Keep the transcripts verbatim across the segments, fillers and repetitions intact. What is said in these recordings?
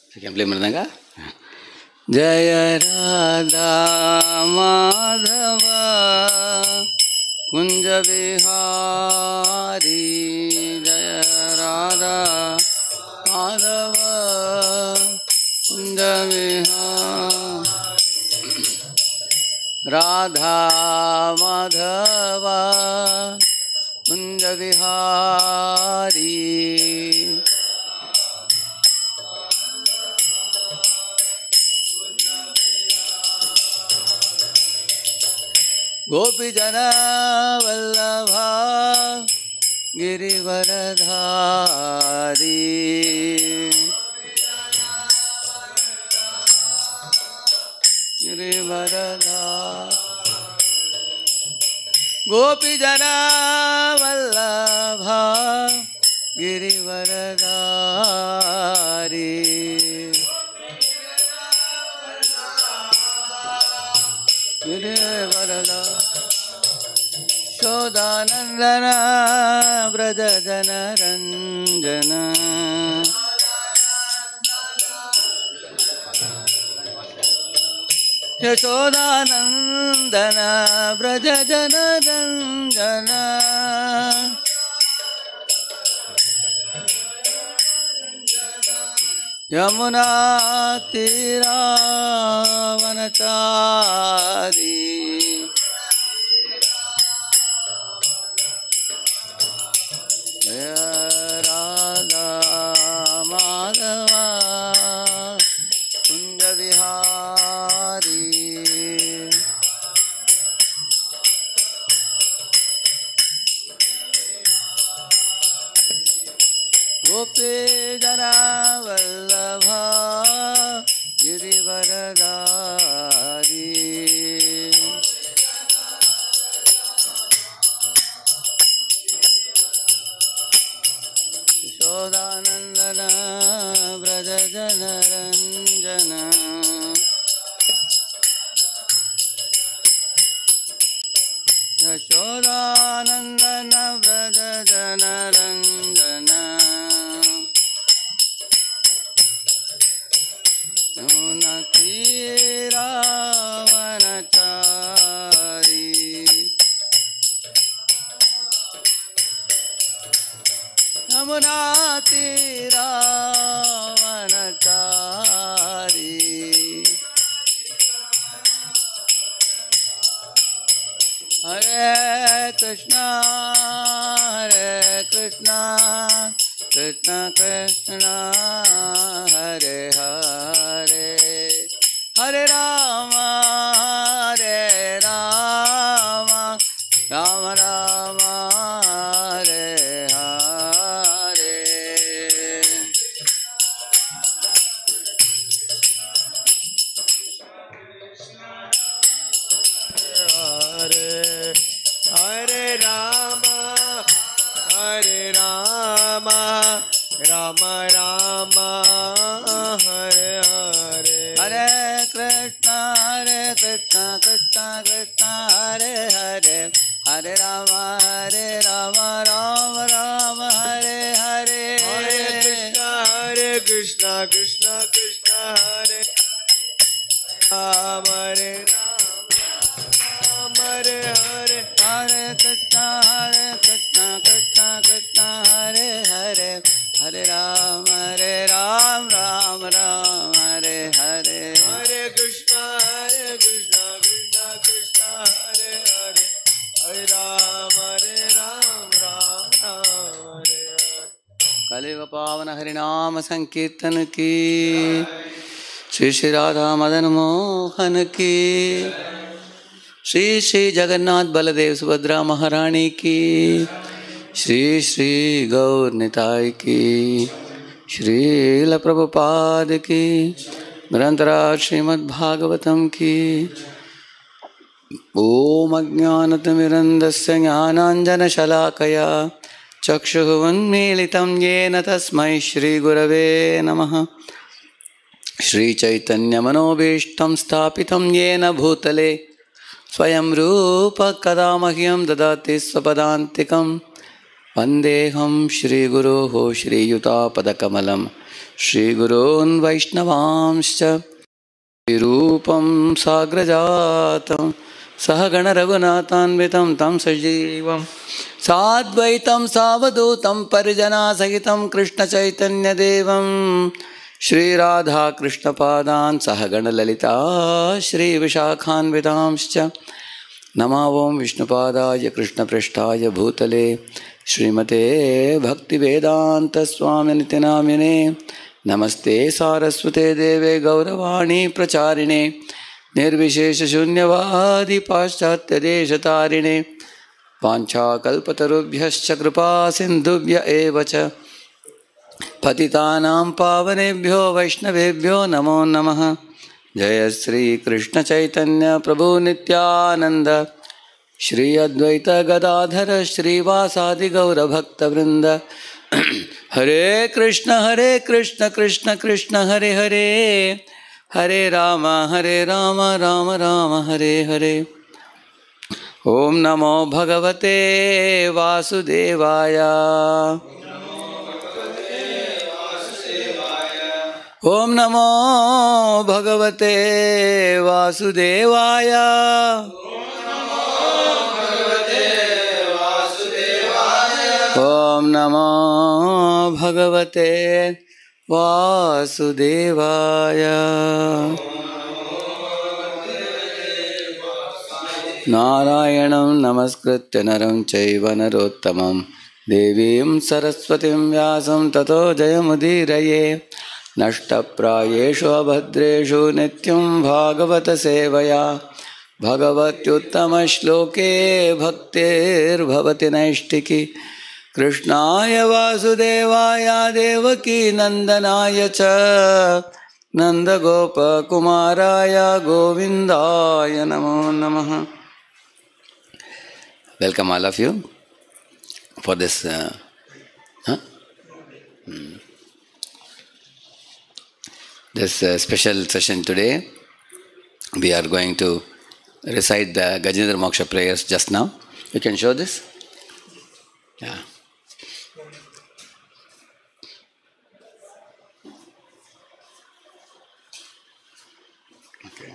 Can play Mridanga? Jaya Radha Madhava Kunja Vihari Jaya Radha Madhava Kunja Vihari Radha Madhava Kunja Vihari Gopi Jana Vallabha Girivaradhari Girivaradhari Gopi Jana Vallabha Girivaradhari Girivaradhari Shodanandana Braja Jana Ranjana Yashodanandana Braja Jana Ranjana Yamuna Tira Vanachari Radha Madhava Kunja Vihari Gopi Jana Vallabha Girivaradhari Shodanandana Braja Jana Ranjana Shodanandana Braja Jana Ranjana Yamuna Tira Vanachari Yamuna Tira Vanachari Hare Krishna Hare Krishna Krishna Krishna Hare Hare Hare Rama Hare Rama Rama Rama Hare Hare Hare Hare Rama Hare Rama Rama Rama Hare Hare Hare Krishna Hare Krishna Krishna Krishna Hare Hare Hare Rama Hare Rama Rama Rama Hare Hare Hare Krishna Hare Krishna Krishna Krishna Hare Rama Hare Rama Hare Hare Hare Krishna Hare Krishna Krishna Krishna Hare Hare Hare Ram Hare Ram Ram Ram Hare Hare Hare Krishna Hare Krishna Krishna Krishna Hare Hare Hare Ram Hare Ram Ram Ram Hare Hare Kaliga Pavana Harinam Sankirtan ki Shri Shri Radha Madan Mohan ki Shri Shri Jagannath Baladev Subhadra Maharani ki Shri Shri Gaur Nitai ki Shri La Prabhupada ki Grantharaj Srimad Bhagavatam ki Om Ajnanatimirandasya Jnananjana Shalakaya Chakshuvunmilitam Yena Tasmai Shri Gurave Namaha Shri Chaitanya Manobishtam Sthapitam Yena Bhutale Swayam Rupa Kadamahyam Dadati Swapadantikam Vandeham Shri Guruho Shri Yuta Padakamalam श्रीगुरून् वैष्णवांश्च रूपं साग्रजातं सहगण रघुनाथान्वितं तं सजीवं साद्वैतं सावधूतं परिजनासहितं कृष्णचैतन्यदेवं श्रीराधाकृष्णपादान् सहगण ललिता श्रीविशाखान्वितांश्च नमो ओं विष्णुपादाय कृष्णपृष्ठाय भूतले श्रीमते भक्तिवेदान्तस्वामिनिति नामिने नमस्ते सारस्वते देवे गौरवाणी प्रचारिणे निर्विशेषशून्यवादी पाश्चात्यदेशतारिणे वाञ्छाकल्पतरुभ्यश्च कृपा सिन्धुभ्य एव च पतितानां पावनेभ्यो वैष्णवेभ्यो नमो नमः। जय श्री कृष्ण चैतन्य प्रभु नित्यानंद श्री अद्वैत गदाधर श्रीवासादि गौरभक्तवृंद हरे कृष्ण हरे कृष्ण कृष्ण कृष्ण हरे हरे हरे राम हरे राम राम राम हरे हरे। ओम नमो भगवते वासुदेवाय ओम नमो भगवते वासुदेवाय ओम नमो भगवते वासुदेवाय। नारायणं नमस्कृत्य नरं चैव नरोत्तमं देवीं सरस्वतीं व्यासं ततो जयमुदीरये। नष्टप्रायेषु अभद्रेषु नित्यं भागवत सेवया भगवत्युत्तमश्लोके भक्तिर्भवति नैष्टिकी। कृष्णाय वासुदेवाय देवकी नंदनाय च नंदगोपकुमाराय गोविंदाय नमो नमः। Welcome all of you for this uh, huh? hmm. this uh, special session today. We are going to recite the Gajendra Moksha prayers just now. You can show this? Yeah. Okay.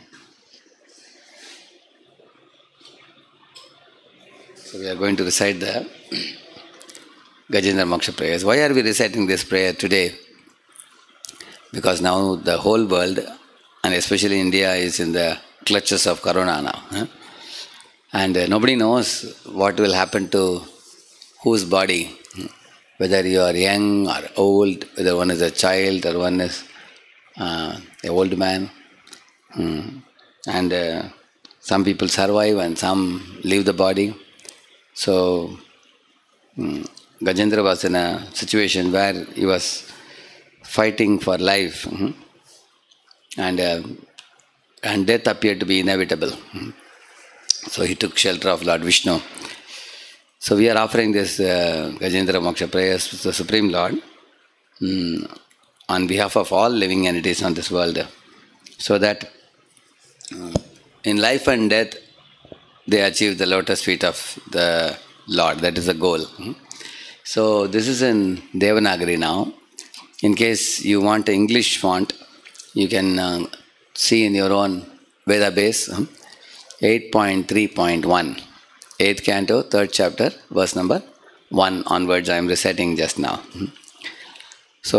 So we are going to recite the Gajendra Moksha prayers. Why are we reciting this prayer today? Because now the whole world, and especially India, is in the clutches of Corona now. Huh? And uh, nobody knows what will happen to whose body. Whether you are young or old, whether one is a child or one is uh, an old man. Hmm. And uh, some people survive and some leave the body. So um, Gajendra was in a situation where he was fighting for life, mm-hmm. and uh, and death appeared to be inevitable. Mm-hmm. So he took shelter of Lord Vishnu. So we are offering this uh, Gajendra Moksha prayers to the Supreme Lord um, on behalf of all living entities on this world, so that uh, in life and death they achieve the lotus feet of the Lord. That is the goal. Mm-hmm. So this is in Devanagari now. In case you want an English font, you can uh, see in your own Veda base, eight point three point one, eighth canto, third chapter, verse number one onwards. I am reciting just now. So,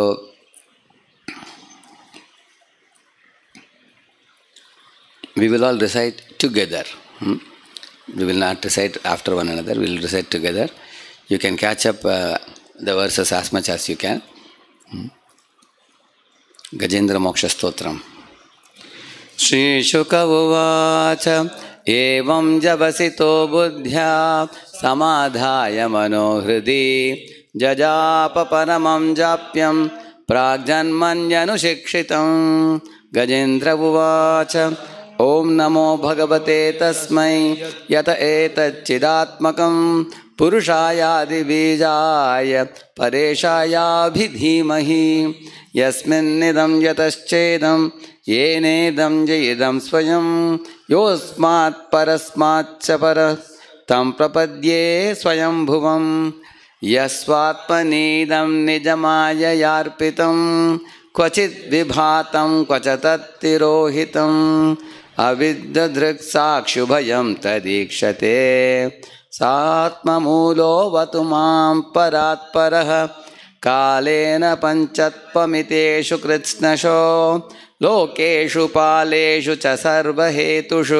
we will all recite together. We will not recite after one another. We will recite together. You can catch up uh, the verses as much as you can. Gajendra Moksha Stotram. Shri Shuka Uvacha Evam Javasito Buddhya Samadhaya Manohridi Jajapa Paramam Japyam Pragjanmanyanu Shikshitam. Gajendra Uvacha Om Namo Bhagavate Tasmai Yata Etacchidatmakam Purushaya Divijaya Pareshaya Bhidhimahi Yasmin Nidam Yataschedam Yenedam Jayedam Swayam Yosmat Parasmat Chapara Tam Prapadye Swayam Bhuvam Yasvatmanidam Nijamaya Yarpitam क्वचित् विभातं क्वच तत्तिरोहितम् अविद्यदृक्साक्षुभयं तदीक्षते सात्ममूलोऽवतु मां परात्परः कालेन पञ्चत्वमितेषु कृत्स्नशो लोकेषु पालेषु च सर्वहेतुषु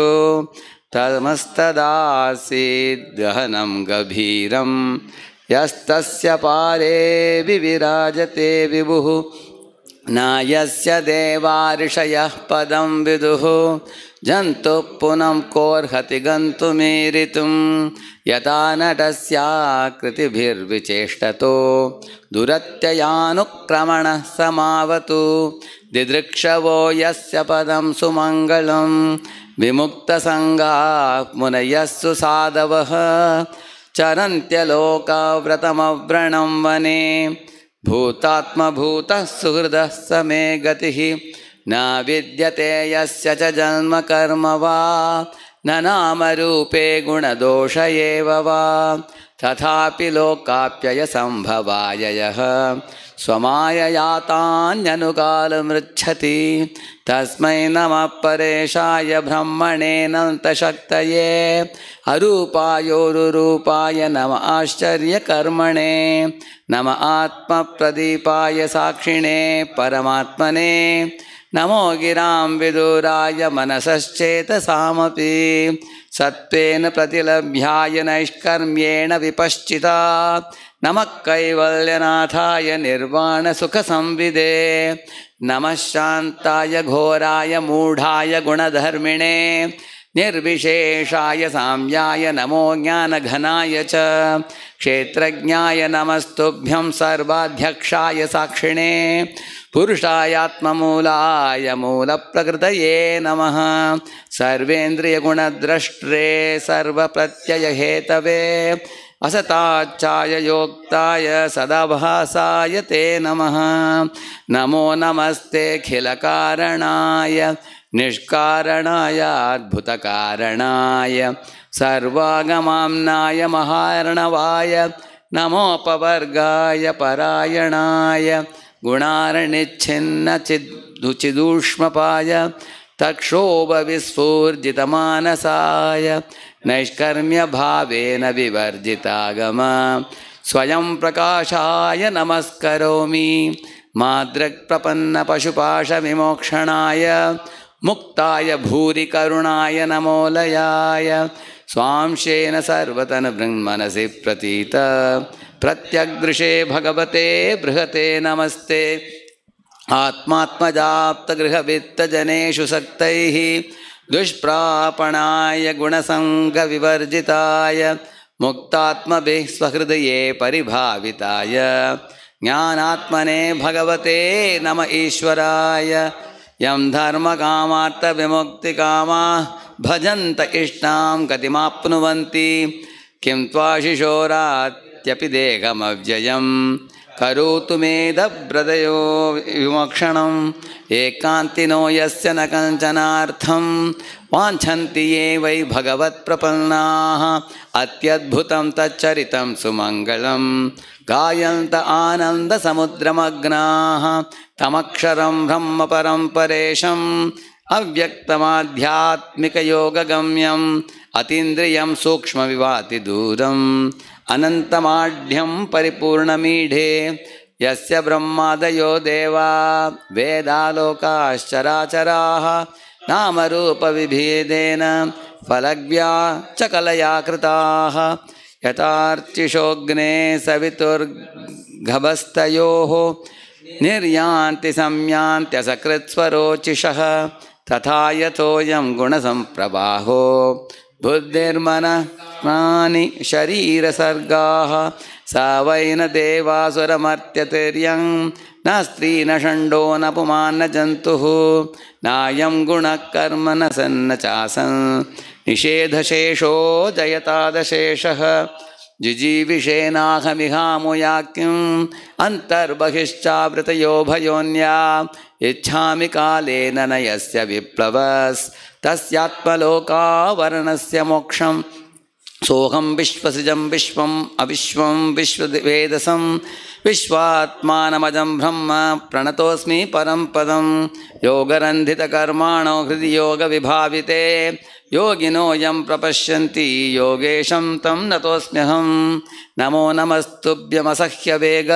तमस्तदासीद् गहनं गभीरं यस्तस्य पारे विविराजते विभुः न यस्य देवा ऋषयः पदं विदुः जन्तुः पुनः कोऽर्हति गन्तुमीरितुं यथा नटस्याकृतिभिर्विचेष्टतो दुरत्ययानुक्रमणः समावतु दिदृक्षवो यस्य पदं सुमङ्गलं विमुक्तसङ्गाः मुनयः सुसाधवः चरन्त्यलोकाव्रतमव्रणं वने भूतात्मभूतः सुहृदः स मे गतिः न विद्यते यस्य च जन्म कर्म वा न नामरूपे गुणदोष एव वा तथापि लोकाप्ययसम्भवाय यः स्वमाययातान्यनुकालमृच्छति तस्मै नमः परेशाय ब्रह्मणेऽनन्तशक्तये अरूपायोरुरूपाय नमः आश्चर्यकर्मणे नमः आत्मप्रदीपाय साक्षिणे परमात्मने नमो गिरां विदुराय मनसश्चेतसामपि सत्त्वेन प्रतिलभ्याय नैष्कर्म्येण विपश्चिता नमः कैवल्यनाथाय निर्वाणसुखसंविदे नमः शान्ताय घोराय मूढाय गुणधर्मिणे निर्विशेषाय साम्याय नमो ज्ञानघनाय च क्षेत्रज्ञाय नमस्तुभ्यं सर्वाध्यक्षाय साक्षिणे पुरुषायात्ममूलाय मूलप्रकृतये नमः सर्वेन्द्रियगुणद्रष्ट्रे सर्वप्रत्ययहेतवे असताच्चाय योक्ताय सदाभासाय ते नमः नमो नमस्तेऽखिलकारणाय निष्कारणाय अद्भुतकारणाय सर्वागमाम्नाय महार्णवाय नमोपवर्गाय परायणाय गुणार्णिच्छिन्नचिदूष्मपाय तक्षोभविस्फूर्जितमानसाय नैष्कर्म्यभावेन विवर्जितागम स्वयं प्रकाशाय नमस्करोमि मादृक्प्रपन्नपशुपाशविमोक्षणाय मुक्ताय भूरि करुणाय नमोलयाय स्वांशेन सर्वतनुभृन्मनसि प्रतीत प्रत्यग्दृशे भगवते बृहते नमस्ते आत्मात्मजाप्तगृहवित्तजनेषु सक्तैः दुष्प्रापणाय गुणसङ्गविवर्जिताय मुक्तात्मभिः स्वहृदये परिभाविताय ज्ञानात्मने भगवते नम ईश्वराय यं धर्मकामार्थविमुक्तिकामाः भजन्त इष्टां गतिमाप्नुवन्ति किं त्वाशिशोरात्यपि देहमव्ययम् करोतु मेदब्रदयो विमोक्षणम् एकान्तिनो यस्य न कञ्चनार्थं वाञ्छन्ति ये वै भगवत्प्रपन्नाः अत्यद्भुतं तच्चरितं सुमङ्गलं गायन्त आनन्दसमुद्रमग्नाः तमक्षरं ब्रह्मपरं परेशम् अव्यक्तमाध्यात्मिकयोगगम्यम् अतीन्द्रियं सूक्ष्मविभातिदूरम् अनन्तमाढ्यं परिपूर्णमीढे यस्य ब्रह्मादयो देवा वेदालोकाश्चराचराः नामरूपविभेदेन फलग्व्या च कलया कृताः यथार्चिषोऽग्ने सवितुर्गभस्तयोः निर्यान्ति संयान्त्यसकृत्स्वरोचिषः तथा यथोऽयं गुणसम्प्रवाहो बुद्धिर्मनः शरीरसर्गाः स वै न देवासुरमर्त्यतिर्यं न स्त्री न षण्डो न पुमान् न जन्तुः नायं गुणः कर्म न सन्न चासन् निषेधशेषो जयतादशेषः जिजीविषेनाहमिहामुयाक्यम् अन्तर्बहिश्चावृतयो भयोन्या इच्छामि कालेन न यस्य विप्लवस् तस्यात्मलोकावरणस्य मोक्षं सोहम विश्वसिजं विश्वम अविश्वम विश्ववेदसं विश्वात्मानमजं ब्रह्म प्रणतोस्मि परं पदं योगरन्धितकर्माणो हृदि योगविभाविते योगिनो यं प्रपश्यन्ति योगेशं तं नतोऽस्म्यहं नमो नमस्तुभ्यमसह्यवेग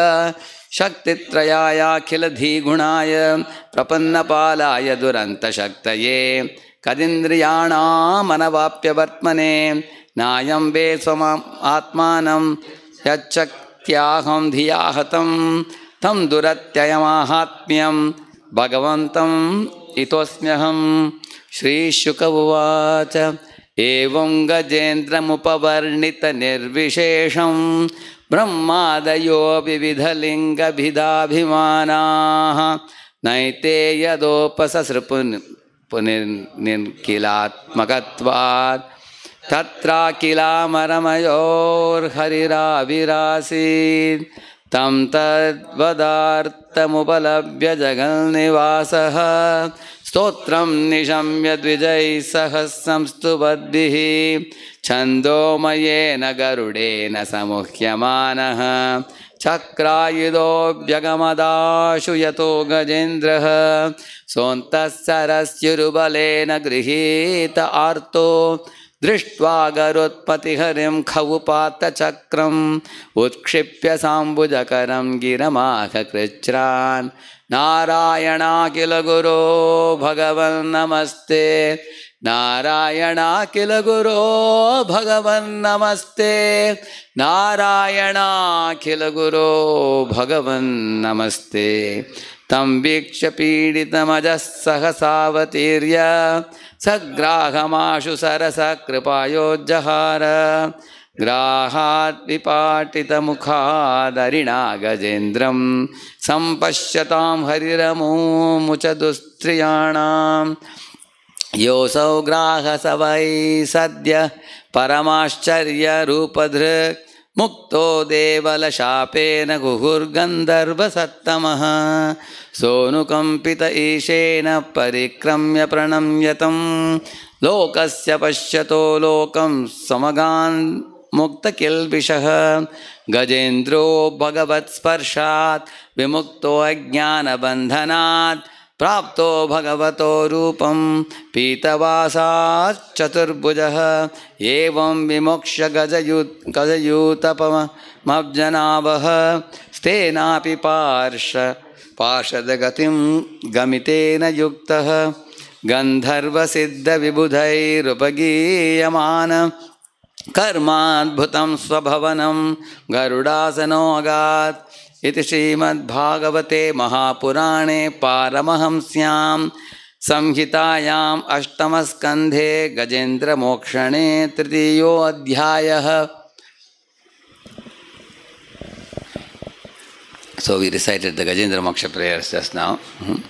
शक्तित्रयायाखिलधीगुणाय प्रपन्नपालाय दुरन्तशक्तये कदिन्द्रियाणामनवाप्यवर्त्मने नायं वे स्वमाम् आत्मानं यच्छक्त्याहं धिया हतं तं दुरत्ययमाहात्म्यं भगवन्तम् इतोऽस्म्यहं। श्रीशुक उवाच एवं गजेन्द्रमुपवर्णितनिर्विशेषं ब्रह्मादयो विविधलिङ्गभिदाभिमानाः नैते यदोपससृपुन् पुनिर्किलात्मकत्वात् तत्राकिलामरमयोर्हरिराविरासीत् तं तद्वदार्थमुपलभ्य जगन्निवासः स्तोत्रं निशम्य द्विजैः सहस्रं स्तुवद्भिः छन्दोमयेन गरुडेन समुह्यमानः चक्रायुधोऽभ्यगमदाशु यतो गजेन्द्रः सोऽन्तःसरस्युरुबलेन गृहीत आर्तो दृष्ट्वा गरुत्पतिहरिं खवुपातचक्रम् उत्क्षिप्य साम्बुजकरं गिरमाहकृच्छ्रान् नारायणाखिल गुरो भगवन्नमस्ते नारायणाखिल गुरो भगवन्नमस्ते नारायणाखिल गुरो भगवन्नमस्ते तं वीक्ष्य पीडितमजः सहसावतीर्य सग्राहमाशु सरसकृपायोज्जहार ग्राहात् विपाटितमुखादरिणा गजेन्द्रं सम्पश्यतां हरिरमुमुच दुस्त्रियाणां योऽसौ ग्राहस वै सद्य परमाश्चर्यरूपधृक् मुक्तो देवलशापेन गुहुर्गन्धर्वसत्तमः सोऽनुकम्पित ईशेन परिक्रम्य प्रणम्यतं लोकस्य पश्यतो लोकं समगान् मुक्तकिल्बिषः गजेन्द्रो भगवत्स्पर्शात् विमुक्तो अज्ञानबन्धनात् प्राप्तो भगवतो रूपं पीतवासात् चतुर्भुजः एवं विमोक्ष्य गजयूत गजयूतपमब्जनाभः स्तेनापि पार्श पार्षदगतिं गमितेन युक्तः गन्धर्वसिद्धविबुधैरुपगीयमान कर्माद्भुतं स्वभवनं गरुडासनो अगात् इति श्रीमद्भागवते महापुराणे पारमहंस्यां संहितायाम् अष्टमस्कन्धे गजेन्द्रमोक्षणे तृतीयोऽध्यायः। So we recited the Gajendra Moksha prayers just now. Mm-hmm.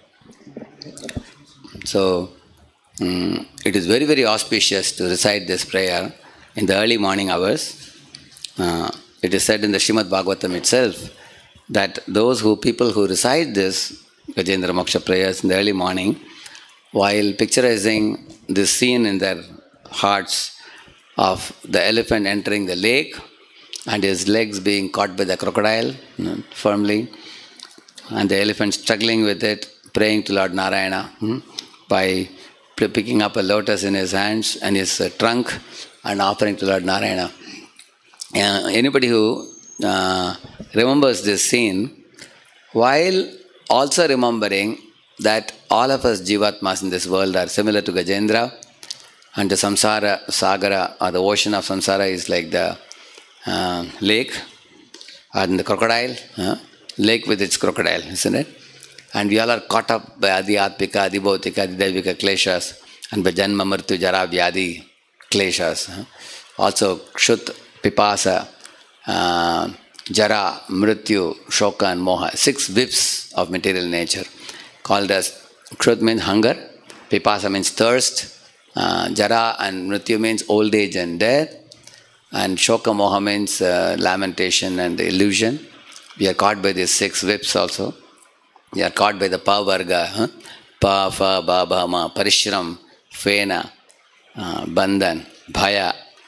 So um, it is very very auspicious to recite this prayer in the early morning hours. Uh, it is said in the Srimad Bhagavatam itself that those who people who recite this Gajendra Moksha prayers in the early morning, while picturizing this scene in their hearts of the elephant entering the lake and his legs being caught by the crocodile, you know, firmly, and the elephant struggling with it, praying to Lord Narayana hmm, by picking up a lotus in his hands and his uh, trunk and offering to Lord Narayana. Uh, anybody who uh, remembers this scene, while also remembering that all of us Jivatmas in this world are similar to Gajendra, and the Samsara Sagara or the ocean of Samsara is like the uh, lake, and the crocodile, uh, lake with its crocodile, isn't it? And we all are caught up by Adi Atmika, Adi Bhautika, Adi Daivika kleshas, and by Janma Mrityu Jara Vyadi kleshas. Uh, also Kshut, Pipasa, uh, Jara, Mrityu, Shoka and Moha, six whips of material nature, called as Kshut means hunger, Pipasa means thirst, uh, Jara and Mrityu means old age and death, and Shoka Moha means uh, lamentation and illusion. We are caught by these six whips also. We are caught by the Pa Varga, huh? Pa, Fa, Ba, Ba, Ma, Parishram, Fena, uh, Bandhan, Bhaya,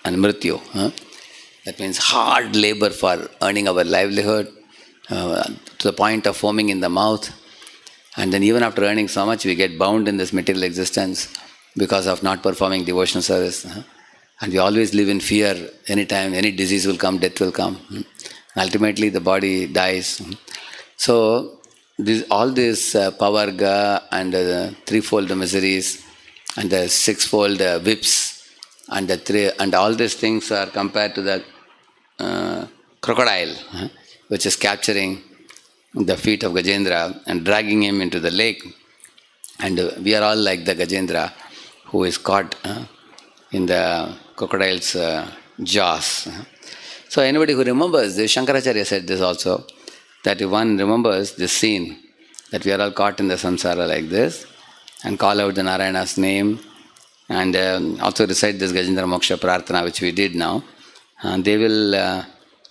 and mrityu. Huh? That means hard labor for earning our livelihood uh, to the point of foaming in the mouth. And then even after earning so much, we get bound in this material existence because of not performing devotional service. Huh? And we always live in fear. Anytime, any disease will come, death will come. Hmm? Ultimately, the body dies. Hmm? So, this, all these uh, pavarga and uh, threefold miseries and the sixfold uh, whips and the three, and all these things are compared to the uh, crocodile, huh? which is capturing the feet of Gajendra and dragging him into the lake. And uh, we are all like the Gajendra who is caught uh, in the crocodile's uh, jaws. So anybody who remembers this, Shankaracharya said this also, that if one remembers this scene, that we are all caught in the samsara like this, and call out the Narayana's name, and um, also recite this Gajendra Moksha Prarthana, which we did now, and they will uh,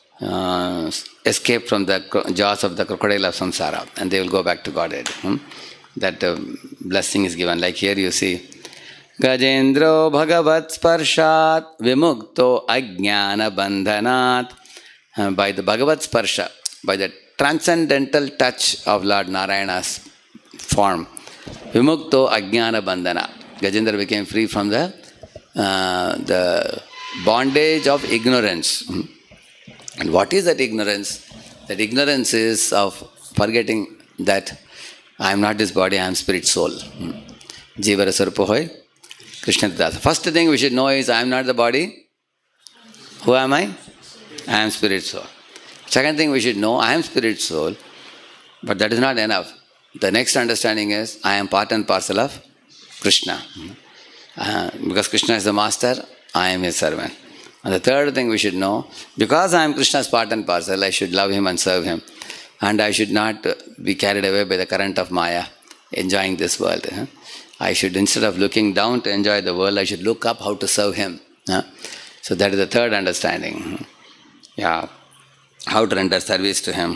uh, escape from the jaws of the crocodile of samsara, and they will go back to Godhead. Hmm? That uh, blessing is given. Like here you see, Gajendro Bhagavat Sparshat Vimukto Ajnana Bandhanat. Uh, by the Bhagavat Sparsha, by the transcendental touch of Lord Narayana's form, Vimukto Ajnana Bandhana. Gajendra became free from the, uh, the bondage of ignorance. And what is that ignorance? That ignorance is of forgetting that I am not this body, I am spirit soul. Jivara Sarupa Hoy, Krishna Dasa. First thing we should know is I am not the body. Who am I? I am spirit soul. Second thing we should know, I am spirit soul, but that is not enough. The next understanding is I am part and parcel of Krishna. Uh, because Krishna is the master, I am his servant. And the third thing we should know, because I am Krishna's part and parcel, I should love him and serve him. And I should not be carried away by the current of Maya, enjoying this world. I should, instead of looking down to enjoy the world, I should look up how to serve him. So that is the third understanding. Yeah, how to render service to him.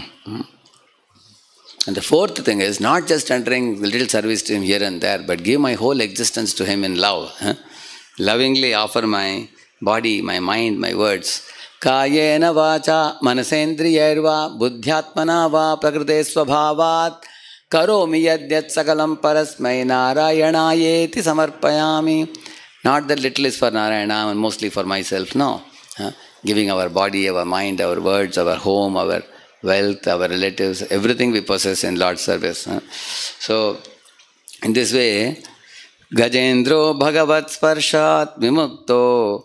And the fourth thing is not just rendering little service to him here and there, but give my whole existence to him in love. Lovingly offer my body, my mind, my words. Kayena vacha manasendriyarva buddhyatmana va prakrite svabhavat karomi yadyat sakalam parasmai narayanayeti samarpayami. Not that little is for Narayana and mostly for myself, no. Giving our body, our mind, our words, our home, our wealth, our relatives, everything we possess in Lord's service. So, in this way, Gajendro Bhagavat Sparshat Vimukto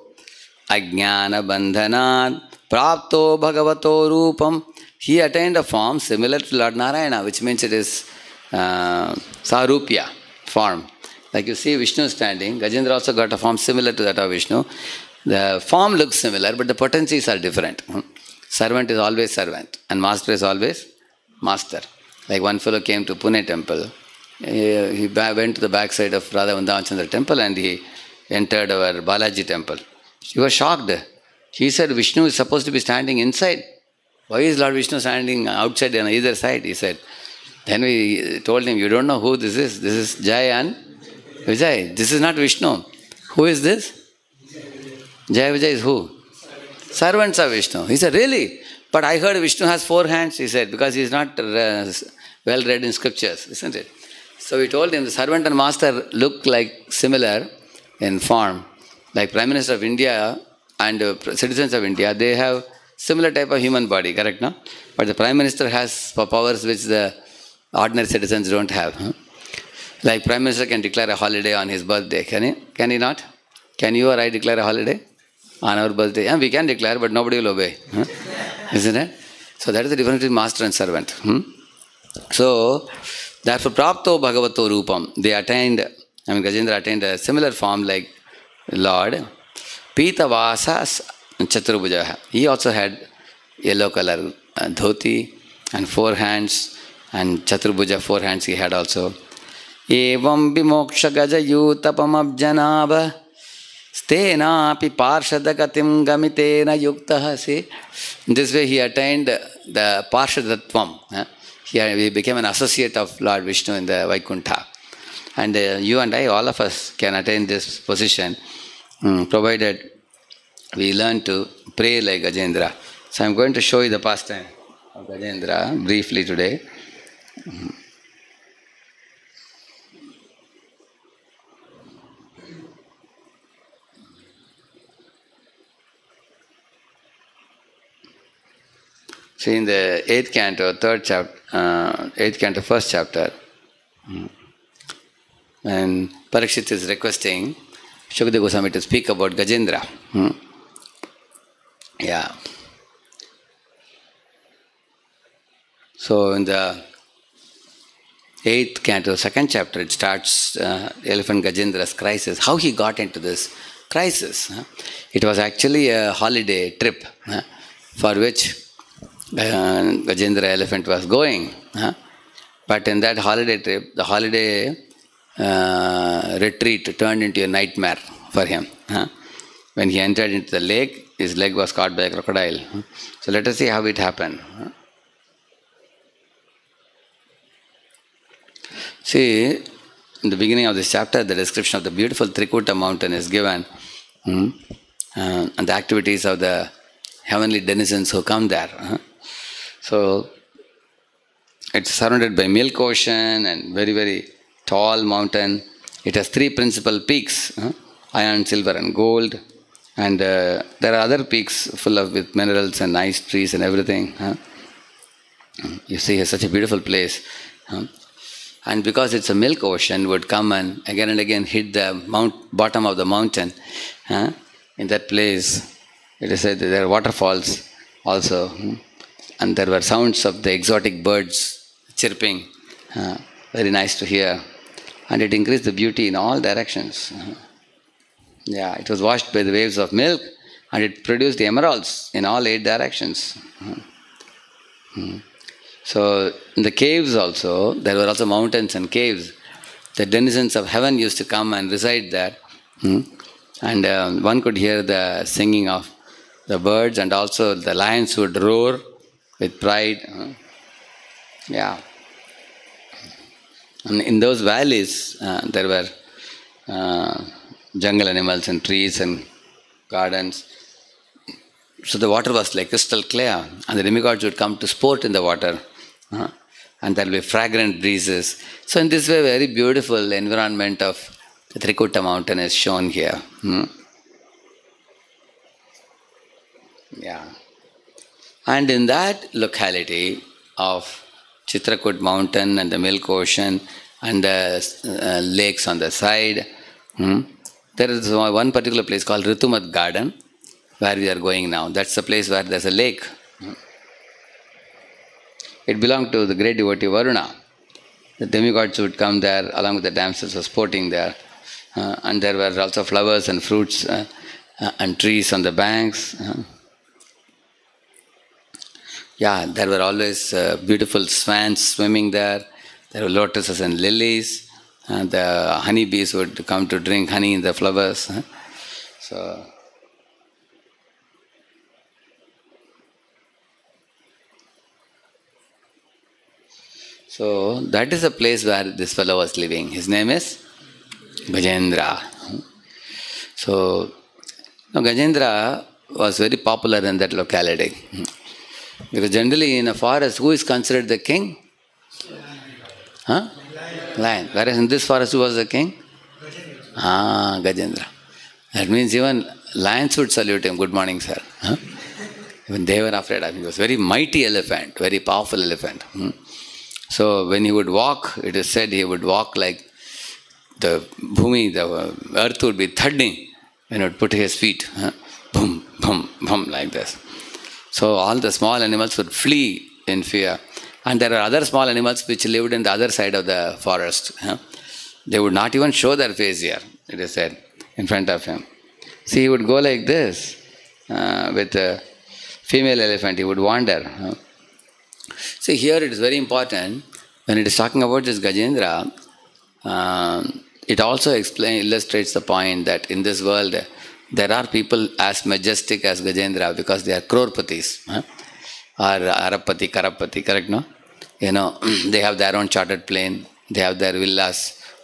Ajnana Bandhanat Prapto Bhagavato Rupam. He attained a form similar to Lord Narayana, which means it is uh, Sarupya form. Like you see Vishnu standing, Gajendra also got a form similar to that of Vishnu. The form looks similar, but the potencies are different. Servant is always servant, and master is always master. Like one fellow came to Pune temple. He went to the backside of Radha Vrindavan temple and he entered our Balaji temple. He was shocked. He said, Vishnu is supposed to be standing inside. Why is Lord Vishnu standing outside on either side? He said. Then we told him, you don't know who this is. This is Jai and Vijay. This is not Vishnu. Who is this? Jai Vijay is who? Servants of Vishnu. He said, really? But I heard Vishnu has four hands, he said, because he is not uh, well read in scriptures, isn't it? So we told him the servant and master look like similar in form. Like Prime Minister of India and uh, citizens of India, they have similar type of human body, correct, no? But the Prime Minister has powers which the ordinary citizens don't have. Huh? Like Prime Minister can declare a holiday on his birthday, can he? Can he not? Can you or I declare a holiday on our birthday? Yeah, we can declare, but nobody will obey. Huh? Isn't it? So that is the difference between master and servant. Hmm? So, therefore, Prapto Bhagavato Rupam, they attained, I mean, Gajendra attained a similar form like Lord. Pita Vasa Chaturabhuja. He also had yellow color uh, dhoti and four hands, and Chaturabhuja, four hands he had also. Evam Vimoksha Gaja Yutapam Abjanava Stena Pi Parshadagatim Gamitena Yuktaha. See, this way he attained the Parshadattvam. He became an associate of Lord Vishnu in the Vaikuntha. And uh, you and I, all of us, can attain this position, um, provided we learn to pray like Gajendra. So I'm going to show you the pastime of Gajendra briefly today. See, in the eighth canto, third chapter, uh, eighth canto, first chapter, when Parikshit is requesting Shukadeva Goswami to speak about Gajendra. Hmm? Yeah. So in the eighth canto, second chapter, it starts uh, Elephant Gajendra's crisis. How he got into this crisis. Huh? It was actually a holiday trip huh, for which uh, Gajendra elephant was going. Huh? But in that holiday trip, the holiday uh, retreat turned into a nightmare for him. Huh? When he entered into the lake, his leg was caught by a crocodile. Huh? So let us see how it happened. Huh? See, in the beginning of this chapter, the description of the beautiful Trikuta mountain is given, hmm, uh, and the activities of the heavenly denizens who come there. Huh? So, it's surrounded by milk ocean and very, very tall mountain. It has three principal peaks, huh? Iron, silver and gold. And uh, there are other peaks full of with minerals and nice trees and everything. Huh? You see, it's such a beautiful place. Huh? And because it's a milk ocean, would come and again and again hit the mount, bottom of the mountain. Huh? In that place, it is said that there are waterfalls also. Hmm? And there were sounds of the exotic birds chirping. Uh, very nice to hear. And it increased the beauty in all directions. Uh, yeah, it was washed by the waves of milk and it produced emeralds in all eight directions. Uh, hmm. So, in the caves also, there were also mountains and caves. The denizens of heaven used to come and reside there. Hmm? And um, one could hear the singing of the birds, and also the lions would roar with pride. Uh, yeah. And in those valleys, uh, there were uh, jungle animals and trees and gardens. So the water was like crystal clear, and the demigods would come to sport in the water. Uh, and there will be fragrant breezes. So in this way, very beautiful environment of the Trikuta mountain is shown here. Hmm? Yeah. And in that locality of Chitrakoot mountain and the milk ocean and the uh, lakes on the side, hmm, there is one particular place called Ritumat Garden where we are going now. That's the place where there's a lake. Hmm. It belonged to the great devotee Varuna. The demigods would come there along with the damsels were sporting there. Uh, and there were also flowers and fruits uh, uh, and trees on the banks. Uh, yeah, there were always uh, beautiful swans swimming there. There were lotuses and lilies. And the honeybees would come to drink honey in the flowers. Uh, so... So, that is the place where this fellow was living. His name is Gajendra. So, now Gajendra was very popular in that locality. Because generally in a forest, who is considered the king? Huh? Lion. Whereas in this forest, who was the king? Ah, Gajendra. That means even lions would salute him. Good morning, sir. Huh? Even they were afraid of him. He was a very mighty elephant, very powerful elephant. Hmm? So when he would walk, it is said he would walk like the bhumi, the earth would be thudding when he would put his feet. Huh? Boom, boom, boom, like this. So all the small animals would flee in fear. And there are other small animals which lived in the other side of the forest. Huh? They would not even show their face here, it is said, in front of him. See, he would go like this uh, with a female elephant, he would wander. Huh? See, here it is very important, when it is talking about this Gajendra, uh, it also explain, illustrates the point that in this world, there are people as majestic as Gajendra because they are crorpatis, huh? Or Arapati, Karapati, correct, no? You know, they have their own chartered plane, they have their villas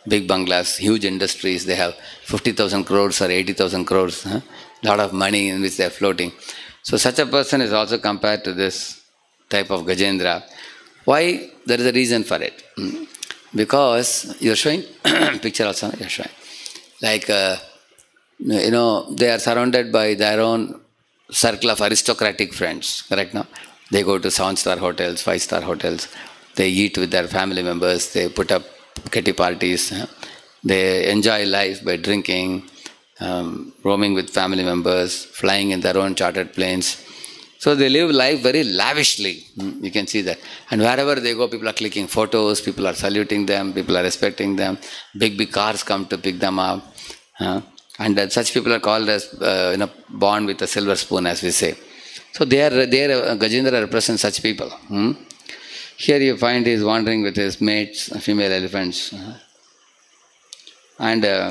big bungalows, huge industries. They have fifty thousand crores or eighty thousand crores, a huh? lot of money in which they are floating. So such a person is also compared to this type of Gajendra. Why? There is a reason for it. Because you're showing picture also, you're showing. Like, uh, you know, they are surrounded by their own circle of aristocratic friends, correct now? They go to seven-star hotels, five-star hotels. They eat with their family members. They put up kitty parties. Huh? They enjoy life by drinking, um, roaming with family members, flying in their own chartered planes. So they live life very lavishly. You can see that. And wherever they go, people are clicking photos, people are saluting them, people are respecting them. Big, big cars come to pick them up. Huh? And uh, such people are called as, uh, you know, born with a silver spoon, as we say. So they are, they are, uh, Gajendra represents such people. Hmm? Here you find he is wandering with his mates, female elephants. Uh, and uh,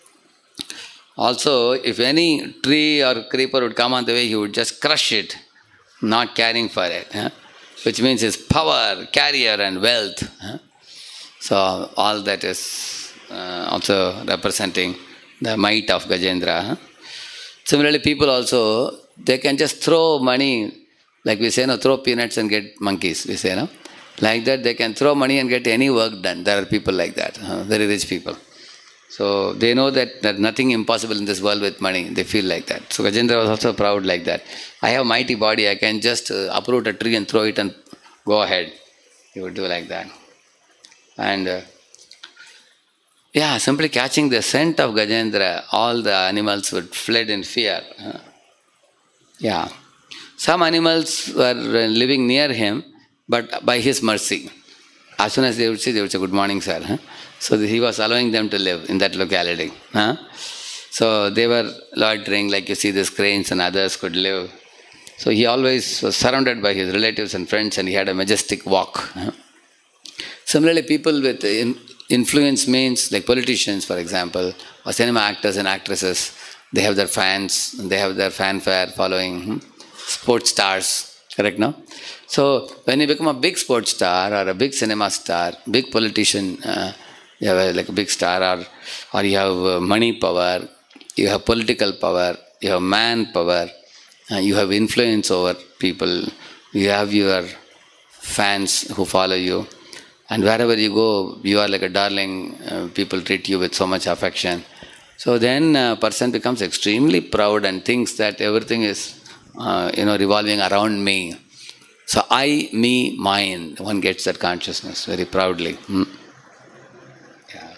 also, if any tree or creeper would come on the way, he would just crush it, not caring for it. Huh? Which means his power, carrier and wealth. Huh? So all that is uh, also representing the might of Gajendra. Huh? Similarly, people also, they can just throw money, like we say, no, throw peanuts and get monkeys, we say, no? Like that, they can throw money and get any work done. There are people like that, huh? Very rich people. So they know that there's nothing impossible in this world with money. They feel like that. So Gajendra was also proud like that. I have a mighty body, I can just uh, uproot a tree and throw it and go ahead. He would do like that. And uh, yeah, simply catching the scent of Gajendra, all the animals would fled in fear. Huh? Yeah. Some animals were living near him, but by his mercy. As soon as they would see, they would say, good morning, sir. Huh? So he was allowing them to live in that locality. Huh? So they were loitering, like you see, these cranes and others could live. So he always was surrounded by his relatives and friends, and he had a majestic walk. Huh? Similarly, people with influence means, like politicians, for example, or cinema actors and actresses, they have their fans, they have their fanfare following. Hmm? Sports stars, correct, no? So when you become a big sports star or a big cinema star, big politician, uh, you have a, like a big star, or, or you have uh, money power, you have political power, you have man power, uh, you have influence over people, you have your fans who follow you, and wherever you go, you are like a darling, uh, people treat you with so much affection. So then a person becomes extremely proud and thinks that everything is, uh, you know, revolving around me. So I, me, mine, one gets that consciousness very proudly. Hmm? Yeah.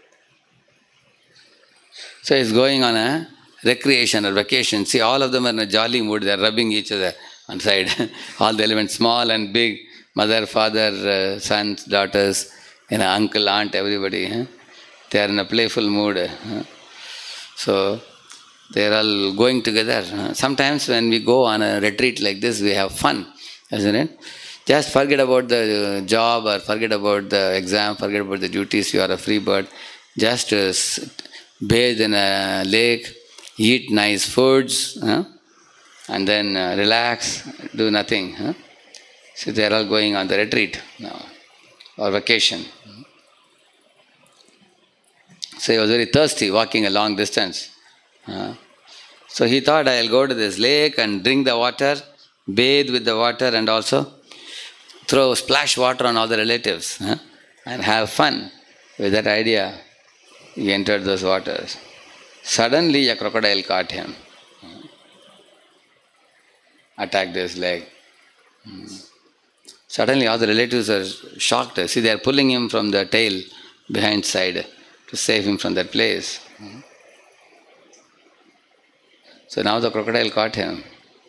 So he's going on a recreation or vacation. See, all of them are in a jolly mood. They're rubbing each other on side. All the elements, small and big, mother, father, uh, sons, daughters, you know, uncle, aunt, everybody. Huh? They are in a playful mood. Huh? So they are all going together. Sometimes when we go on a retreat like this, we have fun, isn't it? Just forget about the job or forget about the exam, forget about the duties. You are a free bird. Just uh, bathe in a lake, eat nice foods, huh? And then uh, relax, do nothing. Huh? So they are all going on the retreat now, or vacation. So he was very thirsty, walking a long distance. Uh, so he thought, I'll go to this lake and drink the water, bathe with the water, and also throw splash water on all the relatives, uh, and have fun. With that idea, he entered those waters. Suddenly a crocodile caught him, uh, attacked his leg. Mm. Suddenly all the relatives are shocked. See, they are pulling him from the tail behind side to save him from that place. So now the crocodile caught him.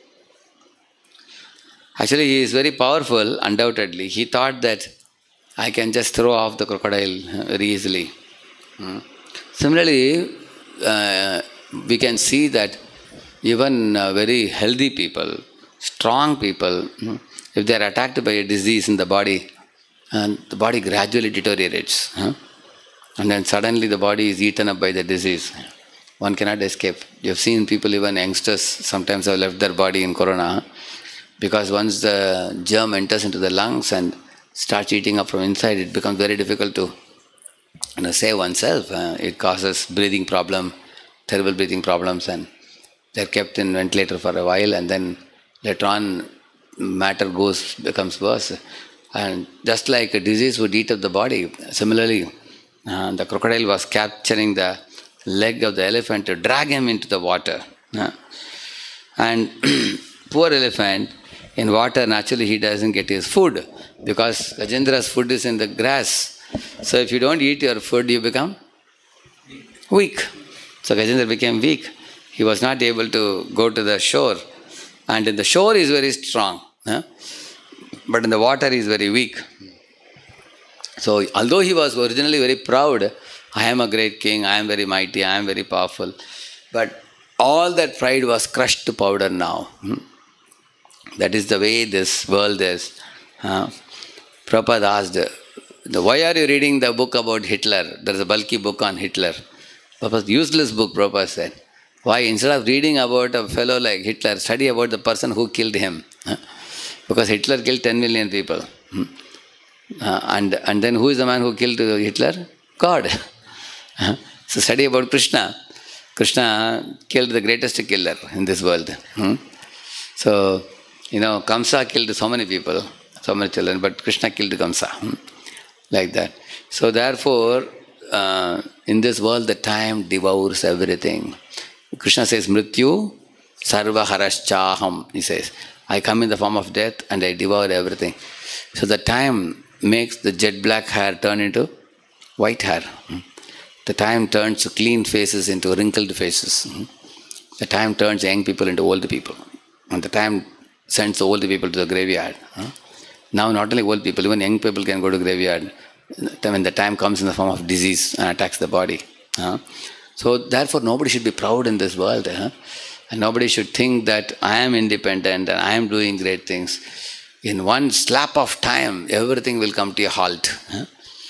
Actually, he is very powerful, undoubtedly. He thought that I can just throw off the crocodile very easily. Similarly, uh, we can see that even uh, very healthy people, strong people, if they are attacked by a disease in the body, and the body gradually deteriorates. Huh? And then suddenly the body is eaten up by the disease. One cannot escape. You have seen people, even youngsters, sometimes have left their body in corona. Because once the germ enters into the lungs and starts eating up from inside, it becomes very difficult to you know, save oneself. Uh, it causes breathing problem, terrible breathing problems, and they're kept in ventilator for a while, and then later on matter goes becomes worse. And just like a disease would eat up the body, similarly, uh, the crocodile was capturing the leg of the elephant to drag him into the water. Uh, and poor elephant, in water, naturally he doesn't get his food because Gajendra's food is in the grass. So if you don't eat your food, you become weak. So Gajendra became weak. He was not able to go to the shore. And in the shore he is very strong. Huh? But in the water he is very weak. So although he was originally very proud, I am a great king, I am very mighty, I am very powerful. But all that pride was crushed to powder now. Hmm? That is the way this world is. Uh, Prabhupada asked, why are you reading the book about Hitler? There is a bulky book on Hitler. Prabhupada, useless book, Prabhupada said. Why? Instead of reading about a fellow like Hitler, study about the person who killed him. Uh, because Hitler killed ten million people. Hmm. Uh, and, and then who is the man who killed Hitler? God. Uh, so study about Krishna. Krishna killed the greatest killer in this world. Hmm? So, you know, Kamsa killed so many people, so many children, but Krishna killed Kamsa. Hmm? Like that. So therefore, uh, in this world, the time devours everything. Krishna says, Mrityu sarva haraschaham. He says, I come in the form of death and I devour everything. So the time makes the jet black hair turn into white hair. Hmm? The time turns clean faces into wrinkled faces. Hmm? The time turns young people into old people. And the time sends the old people to the graveyard. Huh? Now not only old people, even young people can go to graveyard when the time comes in the form of disease and attacks the body. Huh? So therefore nobody should be proud in this world. Huh? And nobody should think that I am independent and I am doing great things. In one slap of time, everything will come to a halt. Huh?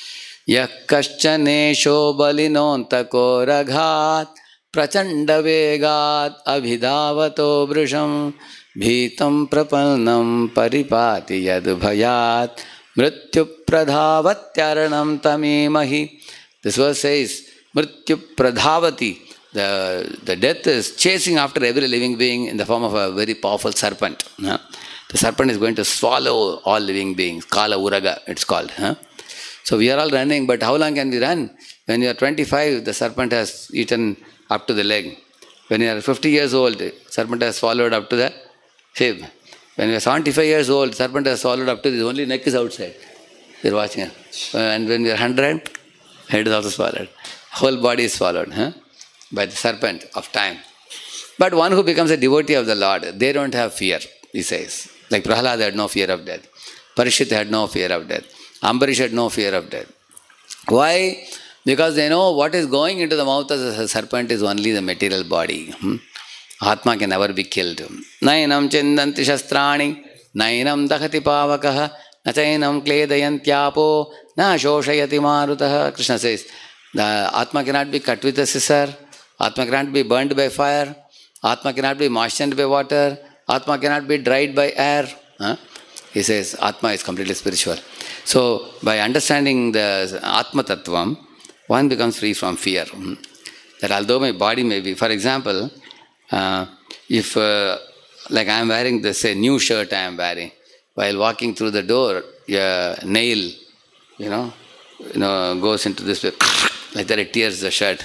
Yakaschanesho balinontako raghat prachanda vegat abhidavato vrisham bhitam prapannam paripati yad bhayat mrityu pradhavatyaranam tamimahi. This verse says, mrityu pradhavati. The, the death is chasing after every living being in the form of a very powerful serpent. Huh? The serpent is going to swallow all living beings. Kala Uraga, it's called. Huh? So we are all running, but how long can we run? When you are twenty-five, the serpent has eaten up to the leg. When you are fifty years old, the serpent has swallowed up to the hip. When you are seventy-five years old, the serpent has swallowed up to the only neck is outside. They are watching it. And when you are one hundred, head is also swallowed. Whole body is swallowed huh? by the serpent of time. But one who becomes a devotee of the Lord, they don't have fear, he says. Like Prahlad had no fear of death. Parishit had no fear of death. Ambarish had no fear of death. Why? Because they know what is going into the mouth of the serpent is only the material body. Hmm? Atma can never be killed. Nainam chindanti shastrani, nainam dakhati pavakaha, nachainam kledayantyapo, na shoshayati marutaha. Krishna says, the Atma cannot be cut with a scissor, Atma cannot be burned by fire, Atma cannot be moistened by water, Atma cannot be dried by air. Huh? He says, Atma is completely spiritual. So, by understanding the Atma Tattvam, one becomes free from fear. That although my body may be, for example, uh, if uh, like I am wearing this say, new shirt I am wearing, while walking through the door, a nail, you know, you know, goes into this way, like that it tears the shirt.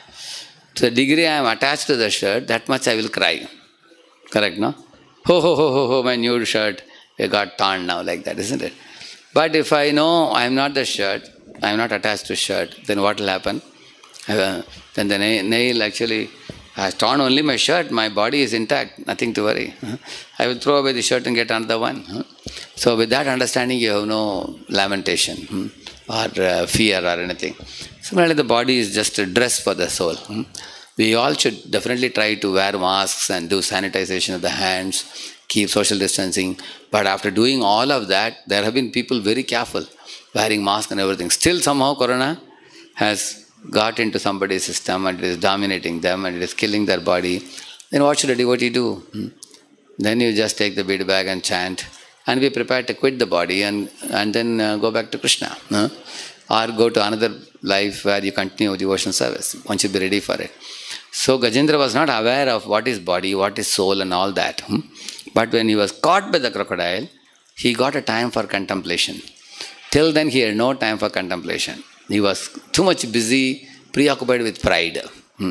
To the degree I am attached to the shirt, that much I will cry. Correct, no? Ho, ho, ho, ho, ho, my new shirt, it got torn now, like that, isn't it? But if I know I am not the shirt, I am not attached to shirt, then what will happen? Uh, then the nail actually has torn only my shirt, my body is intact, nothing to worry. Uh, I will throw away the shirt and get another one. Uh, so with that understanding, you have no lamentation um, or uh, fear or anything. Similarly, the body is just a dress for the soul. Um, we all should definitely try to wear masks and do sanitization of the hands, keep social distancing. But after doing all of that, there have been people very careful, wearing masks and everything. Still somehow Corona has got into somebody's system and it is dominating them and it is killing their body. Then what should a devotee do? Hmm? Then you just take the bead bag and chant and be prepared to quit the body and, and then uh, go back to Krishna. Huh? or go to another life where you continue devotional service once you be ready for it. So Gajendra was not aware of what is body, what is soul and all that. Hmm? But when he was caught by the crocodile, he got a time for contemplation. Till then he had no time for contemplation. He was too much busy, preoccupied with pride. Hmm?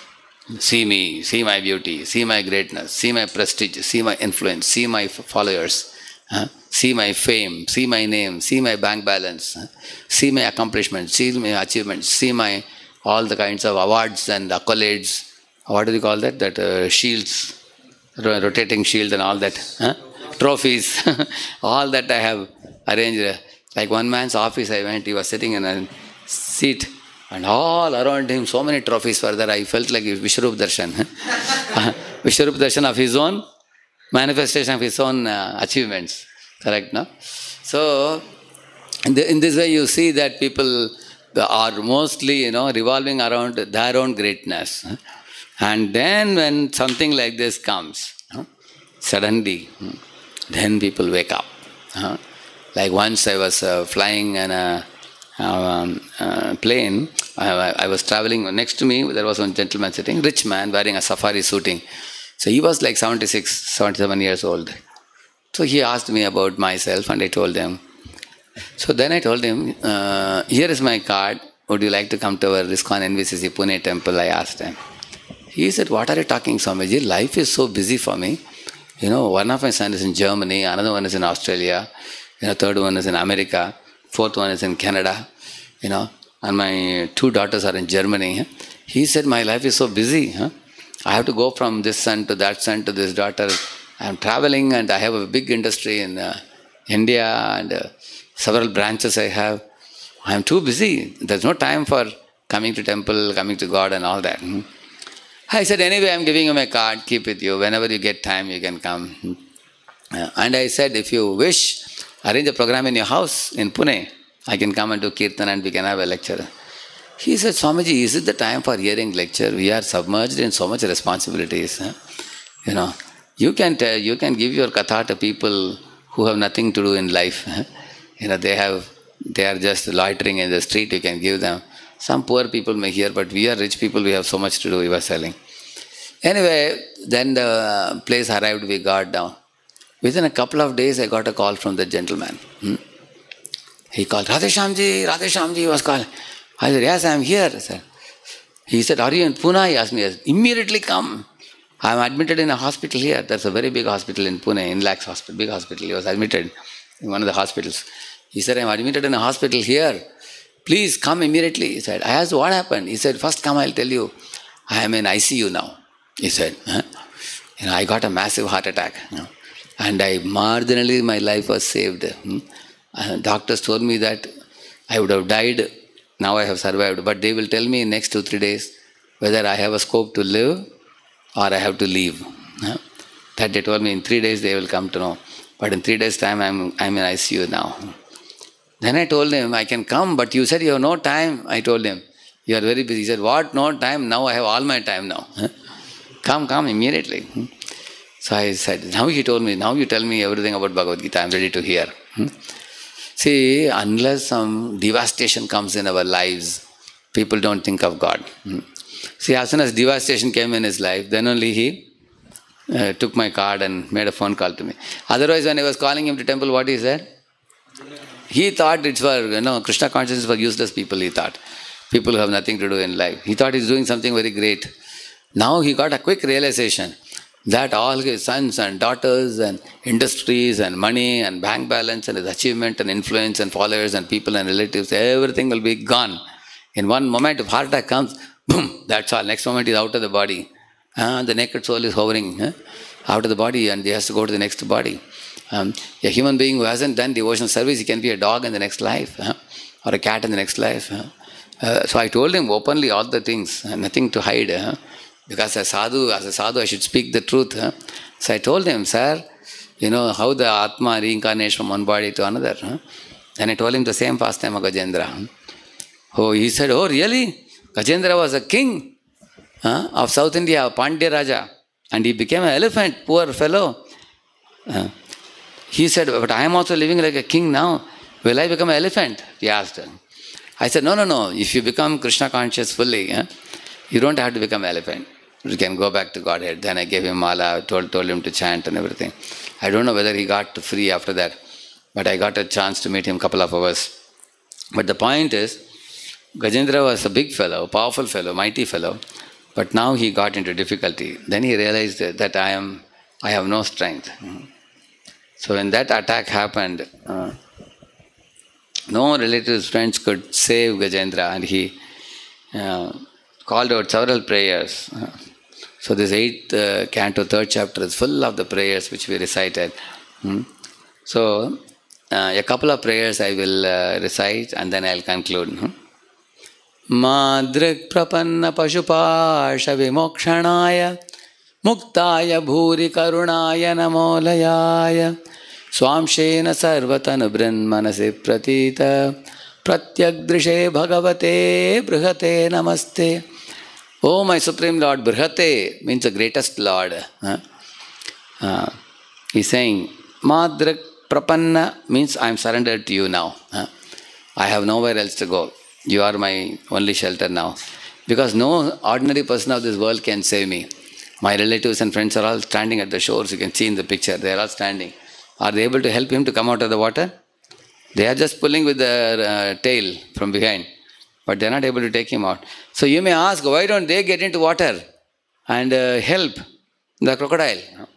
See me, see my beauty, see my greatness, see my prestige, see my influence, see my followers, huh? See my fame, see my name, see my bank balance, huh? See my accomplishments, see my achievements, see my all the kinds of awards and accolades. What do you call that? That uh, shields, rotating shield and all that. Huh? Trophies. All that I have arranged. Like one man's office I went, he was sitting in a seat and all around him so many trophies were there. I felt like Vishwarup Darshan. Vishwarup Darshan of his own manifestation of his own uh, achievements. Correct, no? So, in, the, in this way you see that people are mostly, you know, revolving around their own greatness. And then when something like this comes, suddenly, then people wake up. Like once I was uh, flying in a um, uh, plane, I, I was traveling, next to me there was one gentleman sitting, rich man wearing a safari suiting. So he was like seventy-six, seventy-seven years old. So he asked me about myself and I told him. So then I told him, uh, here is my card, would you like to come to our ISKCON N V C C Pune temple, I asked him. He said, what are you talking, Swamiji? Life is so busy for me. You know, one of my sons is in Germany, another one is in Australia, you know, third one is in America, fourth one is in Canada, you know, and my two daughters are in Germany. He said, my life is so busy. Huh? I have to go from this son to that son to this daughter. I am traveling and I have a big industry in uh, India and uh, several branches I have. I am too busy. There's no time for coming to temple, coming to God and all that. Hmm? I said, anyway, I am giving you my card, keep with you. Whenever you get time, you can come. Hmm? Uh, and I said, if you wish, arrange a program in your house in Pune. I can come and do kirtan and we can have a lecture. He said, Swamiji, is it the time for hearing lecture? We are submerged in so much responsibilities. Huh? You know, you can tell, you can give your katha to people who have nothing to do in life. Huh? You know, they have, they are just loitering in the street, you can give them. Some poor people may hear, but we are rich people, we have so much to do, we were selling. Anyway, then the place arrived, we got down. Within a couple of days, I got a call from the gentleman. Hmm? He called, Radheshamji, Radheshamji, he was calling. I said, yes, I am here. Sir. He said, are you in Pune? He asked me, yes. Immediately come. I am admitted in a hospital here. That's a very big hospital in Pune, in Lax Hospital, big hospital. He was admitted in one of the hospitals. He said, I am admitted in a hospital here. Please come immediately. He said, I asked, what happened? He said, first come, I'll tell you. I am in I C U now. He said, huh? You know, I got a massive heart attack. You know, and I marginally, my life was saved. Hmm? Uh, doctors told me that I would have died. Now I have survived. But they will tell me in next two, three days whether I have a scope to live or I have to leave. Huh? That they told me in three days they will come to know. But in three days time I'm, I'm in I C U now. Then I told him, I can come, but you said you have no time. I told him, you are very busy. He said, what, no time? Now I have all my time now. Huh? Come, come immediately. Hmm? So I said, now he told me, now you tell me everything about Bhagavad Gita, I am ready to hear. Hmm? See, unless some devastation comes in our lives, people don't think of God. Hmm? See, as soon as devastation came in his life, then only he uh, took my card and made a phone call to me. Otherwise, when I was calling him to temple, what he said? He thought it's for, you know, Krishna consciousness for useless people, he thought. People who have nothing to do in life. He thought he's doing something very great. Now he got a quick realization that all his sons and daughters and industries and money and bank balance and his achievement and influence and followers and people and relatives, everything will be gone. In one moment, if heart attack comes, boom, that's all. Next moment, he's out of the body. Uh, the naked soul is hovering uh, out of the body and he has to go to the next body. Um, a human being who hasn't done devotional service, he can be a dog in the next life uh, or a cat in the next life. Uh. Uh, so I told him openly all the things, uh, nothing to hide. Uh, because as sadhu, as a sadhu, I should speak the truth. Uh. So I told him, sir, you know, how the Atma reincarnates from one body to another. Uh. And I told him the same pastime of Gajendra. Oh, he said, oh really? Gajendra was a king uh, of South India, Pandya Raja. And he became an elephant, poor fellow. Uh, he said, but I am also living like a king now. Will I become an elephant? He asked. I said, no, no, no. If you become Krishna conscious fully, eh, you don't have to become elephant. You can go back to Godhead. Then I gave him mala, told, told him to chant and everything. I don't know whether he got free after that, but I got a chance to meet him a couple of hours. But the point is, Gajendra was a big fellow, powerful fellow, mighty fellow, but now he got into difficulty. Then he realized that I am, I have no strength. So when that attack happened, uh, no relatives, friends could save Gajendra, and he uh, called out several prayers. So this eighth uh, canto, third chapter is full of the prayers which we recited. Hmm. So uh, a couple of prayers I will uh, recite and then I'll conclude. Hmm. Madrik prapanna pashupasha vimokshanaya muktaya bhuri karunaya namolayaya swamshena sarvatanu brahmanase pratita pratyagdrishe bhagavate brihate namaste. Oh, my Supreme Lord, Brihate means the greatest Lord. Huh? Uh, he's saying, Madrak Prapanna means I am surrendered to you now. Huh? I have nowhere else to go. You are my only shelter now. Because no ordinary person of this world can save me. My relatives and friends are all standing at the shores. You can see in the picture, they are all standing. Are they able to help him to come out of the water? They are just pulling with their uh, tail from behind. But they are not able to take him out. So you may ask, why don't they get into water and uh, help the crocodile?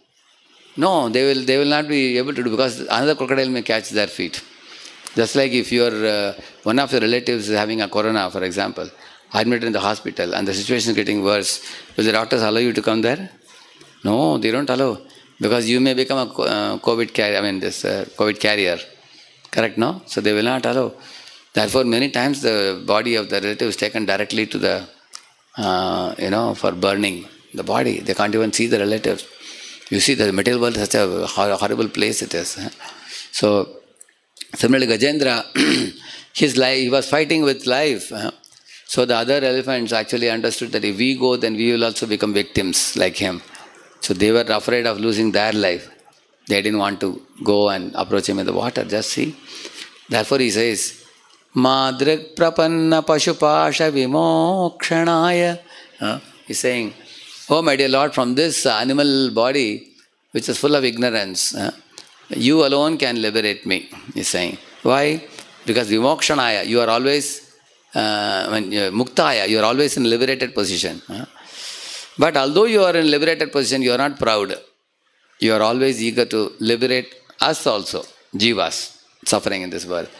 No, they will they will not be able to do, because another crocodile may catch their feet. Just like if you are uh, one of your relatives is having a corona, for example, admitted in the hospital and the situation is getting worse, will the doctors allow you to come there? No, they don't allow, because you may become a uh, COVID carrier. I mean, this uh, COVID carrier. Correct? No, so they will not allow. Therefore, many times the body of the relative is taken directly to the, uh, you know, for burning the body. They can't even see the relatives. You see, the material world is such a horrible place it is. So, similarly, Gajendra, his life, he was fighting with life. So the other elephants actually understood that if we go, then we will also become victims like him. So they were afraid of losing their life. They didn't want to go and approach him in the water. Just see. Therefore, he says, Madrik prapanna pashupasha vimokshanaya. Uh, he's saying, oh my dear Lord, from this animal body, which is full of ignorance, uh, you alone can liberate me, he's saying. Why? Because vimokshanaya, you are always, uh, when you muktaya, you are always in liberated position. Uh. But although you are in liberated position, you are not proud. You are always eager to liberate us also, jivas, suffering in this world.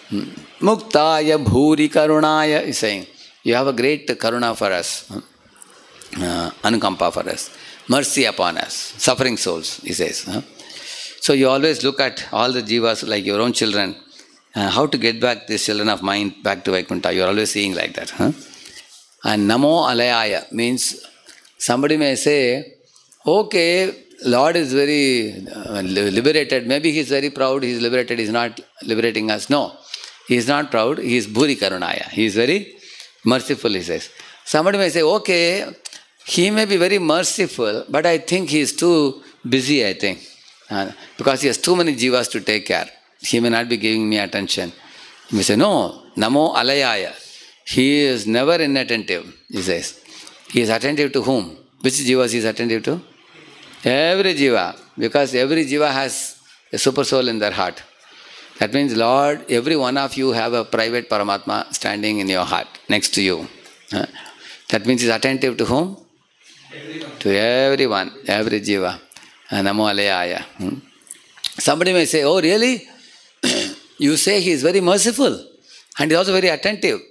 Muktaya bhuri karunaya is saying, you have a great karuna for us, uh, anukampa for us, mercy upon us, suffering souls, he says. Huh? So you always look at all the jivas like your own children, uh, how to get back these children of mine back to Vaikuntha. You are always seeing like that. Huh? And namo alayaya means somebody may say, okay, Lord is very uh, liberated, maybe he is very proud, he is liberated, he is not liberating us. No. He is not proud, he is Bhuri Karunaya. He is very merciful, he says. Somebody may say, okay, he may be very merciful, but I think he is too busy, I think. Uh, because he has too many jivas to take care. He may not be giving me attention. He may say, no, Namo Alayaya. He is never inattentive, he says. He is attentive to whom? Which jivas he is attentive to? Every jiva. Because every jiva has a super soul in their heart. That means, Lord, every one of you have a private Paramatma standing in your heart, next to you. Huh? That means he's attentive to whom? Everyone. To everyone, every jiva. Namo Alayaya. Hmm? Somebody may say, oh really? You say he is very merciful and he is also very attentive.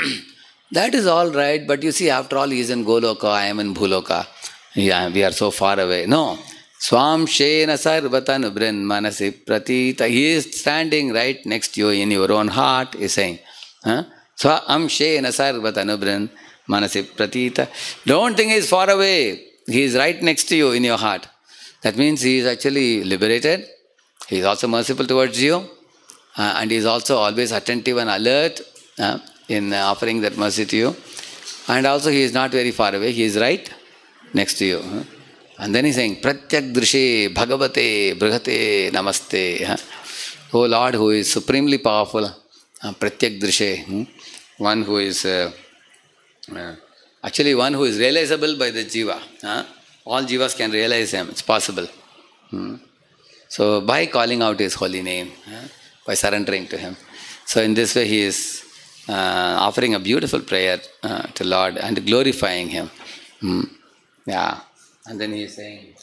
That is all right, but you see, after all, he is in Goloka, I am in Bhuloka. Yeah, we are so far away. No. Swam Shena Sarvatan Ubrin Manasi Pratita. He is standing right next to you in your own heart, he is saying. Swam Shena Sarvatan Ubrin Manasi Pratita. Don't think he is far away. He is right next to you in your heart. That means he is actually liberated. He is also merciful towards you. Uh, and he is also always attentive and alert uh, in offering that mercy to you. And also he is not very far away. He is right next to you. Huh? And then he's saying, Pratyak Drishe Bhagavate Brihate Namaste. Huh? Oh Lord, who is supremely powerful, uh, Pratyak Drishe. Hmm? one who is uh, uh, actually one who is realizable by the jiva. Huh? All jivas can realize him. It's possible. Hmm. So by calling out his holy name, huh? By surrendering to him. So in this way he is uh, offering a beautiful prayer uh, to Lord and glorifying him. Hmm. Yeah. And then he is saying,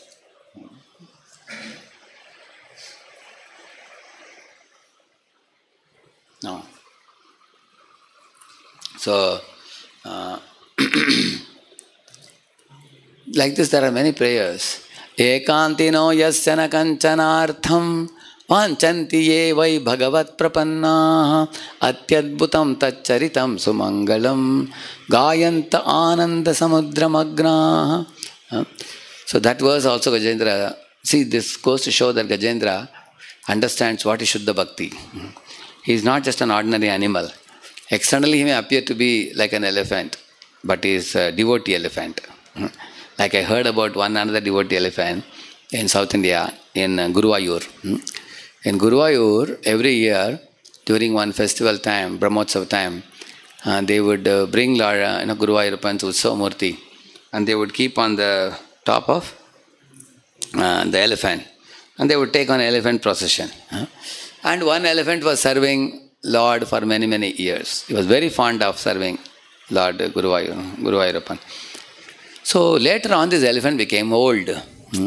no. So, uh, like this, there are many prayers. Ekantino yasyana kanchanartham vanchanti ye vai bhagavat prapannaha atyadbhutam tacharitam sumangalam gayanta ananda samudramagnaha. So that verse also Gajendra, see, this goes to show that Gajendra understands what is Shuddha Bhakti. He is not just an ordinary animal. Externally he may appear to be like an elephant, but he is a devotee elephant. Like I heard about one another devotee elephant in South India, in Guruvayur. In Guruvayur, every year, during one festival time, Brahmotsav time, uh, they would uh, bring Lord, uh, you know, Guruvayurappan's Utsav Murti, and they would keep on the top of uh, the elephant, and they would take on elephant procession. Huh? And one elephant was serving Lord for many, many years. He was very fond of serving Lord Guruvayur, Guruvayurappan. So later on this elephant became old. Hmm?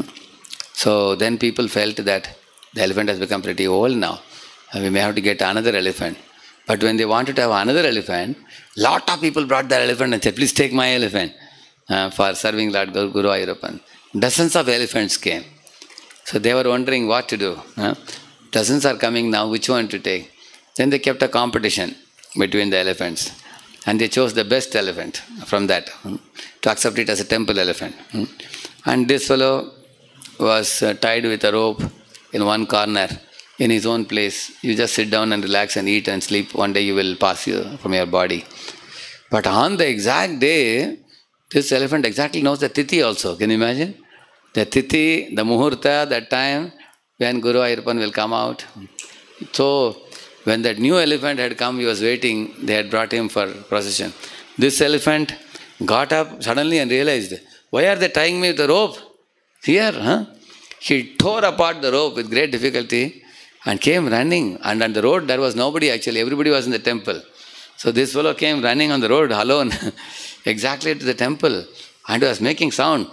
So then people felt that the elephant has become pretty old now. We may have to get another elephant. But when they wanted to have another elephant, lot of people brought their elephant and said, please take my elephant uh, for serving Lord Guruvayurappan. Dozens of elephants came. So they were wondering what to do. Huh? Dozens are coming now, which one to take? Then they kept a competition between the elephants. And they chose the best elephant from that hmm, to accept it as a temple elephant. Hmm. And this fellow was uh, tied with a rope in one corner in his own place. You just sit down and relax and eat and sleep. One day you will pass you from your body. But on the exact day, this elephant exactly knows the tithi also. Can you imagine? The tithi, the muhurta, that time when Guruvayurappan will come out. So, when that new elephant had come, he was waiting, they had brought him for procession. This elephant got up suddenly and realized, why are they tying me with a rope? Here, huh? He tore apart the rope with great difficulty and came running. And on the road, there was nobody actually, everybody was in the temple. So this fellow came running on the road alone, exactly to the temple, and was making sound.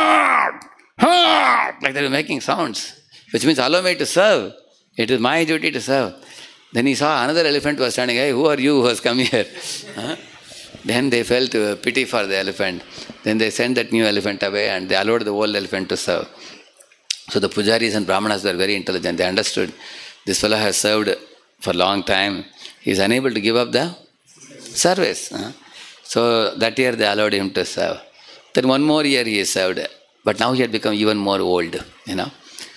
Like they were making sounds, which means, allow me to serve. It is my duty to serve. Then he saw another elephant was standing. Hey, who are you who has come here? Huh? Then they felt uh, pity for the elephant. Then they sent that new elephant away and they allowed the old elephant to serve. So the pujaris and brahmanas were very intelligent. They understood this fellow has served for a long time. He is unable to give up the service. Huh? So that year they allowed him to serve. Then one more year he served. But now he had become even more old. You know.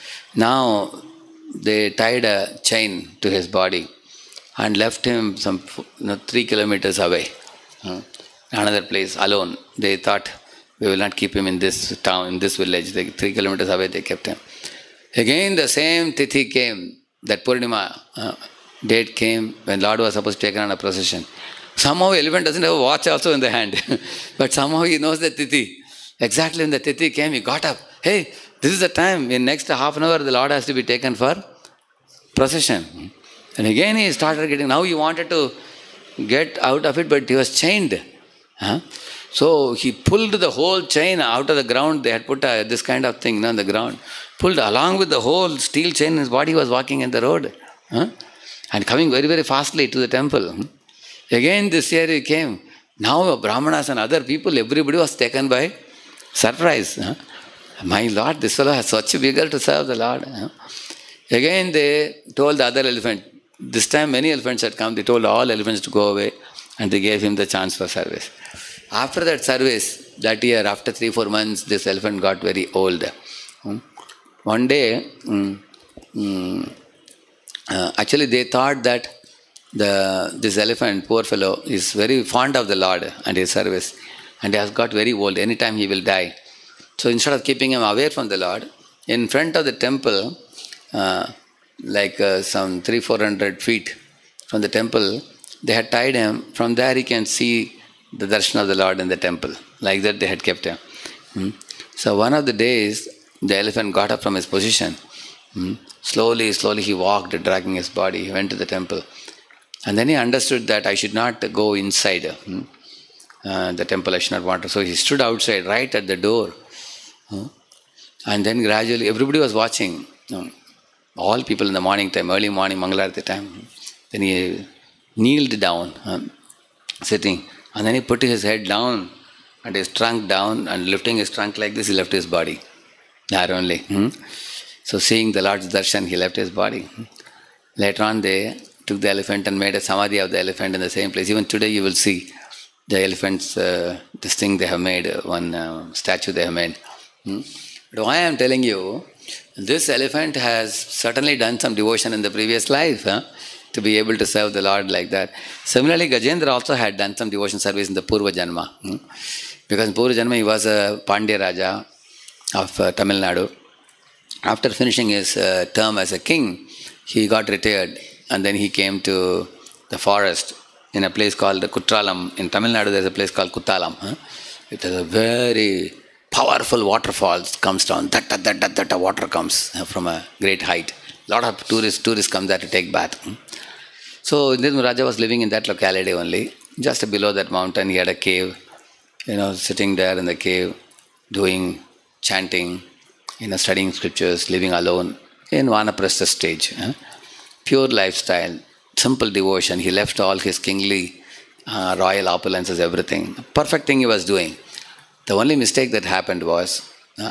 Now they tied a chain to his body and left him some you know, three kilometers away, uh, another place alone. They thought, we will not keep him in this town, in this village. They, three kilometers away they kept him. Again the same tithi came, that Purnima uh, date came when Lord was supposed to take on a procession. Somehow elephant doesn't have a watch also in the hand, but somehow he knows the tithi. Exactly when the tithi came, he got up. Hey, this is the time, in next half an hour the Lord has to be taken for procession. And again he started getting, now he wanted to get out of it, but he was chained. Huh? So he pulled the whole chain out of the ground. They had put a, this kind of thing on the ground. Pulled along with the whole steel chain, his body was walking in the road. Huh? And coming very, very fastly to the temple. Again this year he came. Now Brahmanas and other people, everybody was taken by surprise. Huh? My Lord, this fellow has such a vigor to serve the Lord. Huh? Again they told the other elephant, this time many elephants had come, they told all elephants to go away and they gave him the chance for service. After that service, that year, after three, four months, this elephant got very old. Hmm. One day, mm, mm, uh, actually they thought that the this elephant, poor fellow, is very fond of the Lord and his service, and he has got very old. Anytime he will die. So instead of keeping him away from the Lord, in front of the temple, uh, like uh, some three, four hundred feet from the temple, they had tied him. From there he can see the darshan of the Lord in the temple. Like that they had kept him. Hmm. So one of the days, the elephant got up from his position. Hmm. Slowly, slowly he walked, dragging his body. He went to the temple. And then he understood that I should not go inside hmm, uh, the temple, I should not wander. So he stood outside, right at the door. Hmm. And then gradually, everybody was watching. Hmm. All people in the morning time, early morning, Mangalarati time. Then he kneeled down, hmm, sitting. And then he put his head down and his trunk down, and lifting his trunk like this, he left his body. There only. Hmm. So seeing the Lord's darshan, he left his body. Hmm. Later on, they took the elephant and made a samadhi of the elephant in the same place. Even today, you will see the elephants, uh, this thing they have made, uh, one uh, statue they have made. Hmm. But why I am telling you, this elephant has certainly done some devotion in the previous life, huh, to be able to serve the Lord like that. Similarly, Gajendra also had done some devotion service in the Purva Janma. Hmm. Because in Purva Janma, he was a Pandya Raja of uh, Tamil Nadu. After finishing his uh, term as a king, he got retired, and then he came to the forest in a place called Kutralam. In Tamil Nadu, there is a place called Kuttalam. Huh? It is a very powerful waterfall comes down. That, that, that, that, that water comes from a great height. A lot of tourists tourists come there to take bath. So Indra Raja was living in that locality only. Just below that mountain, he had a cave. You know, sitting there in the cave, doing chanting, you know, studying scriptures, living alone in Vanaprastha stage. Huh? Pure lifestyle, simple devotion. He left all his kingly uh, royal opulences, everything. Perfect thing he was doing. The only mistake that happened was uh,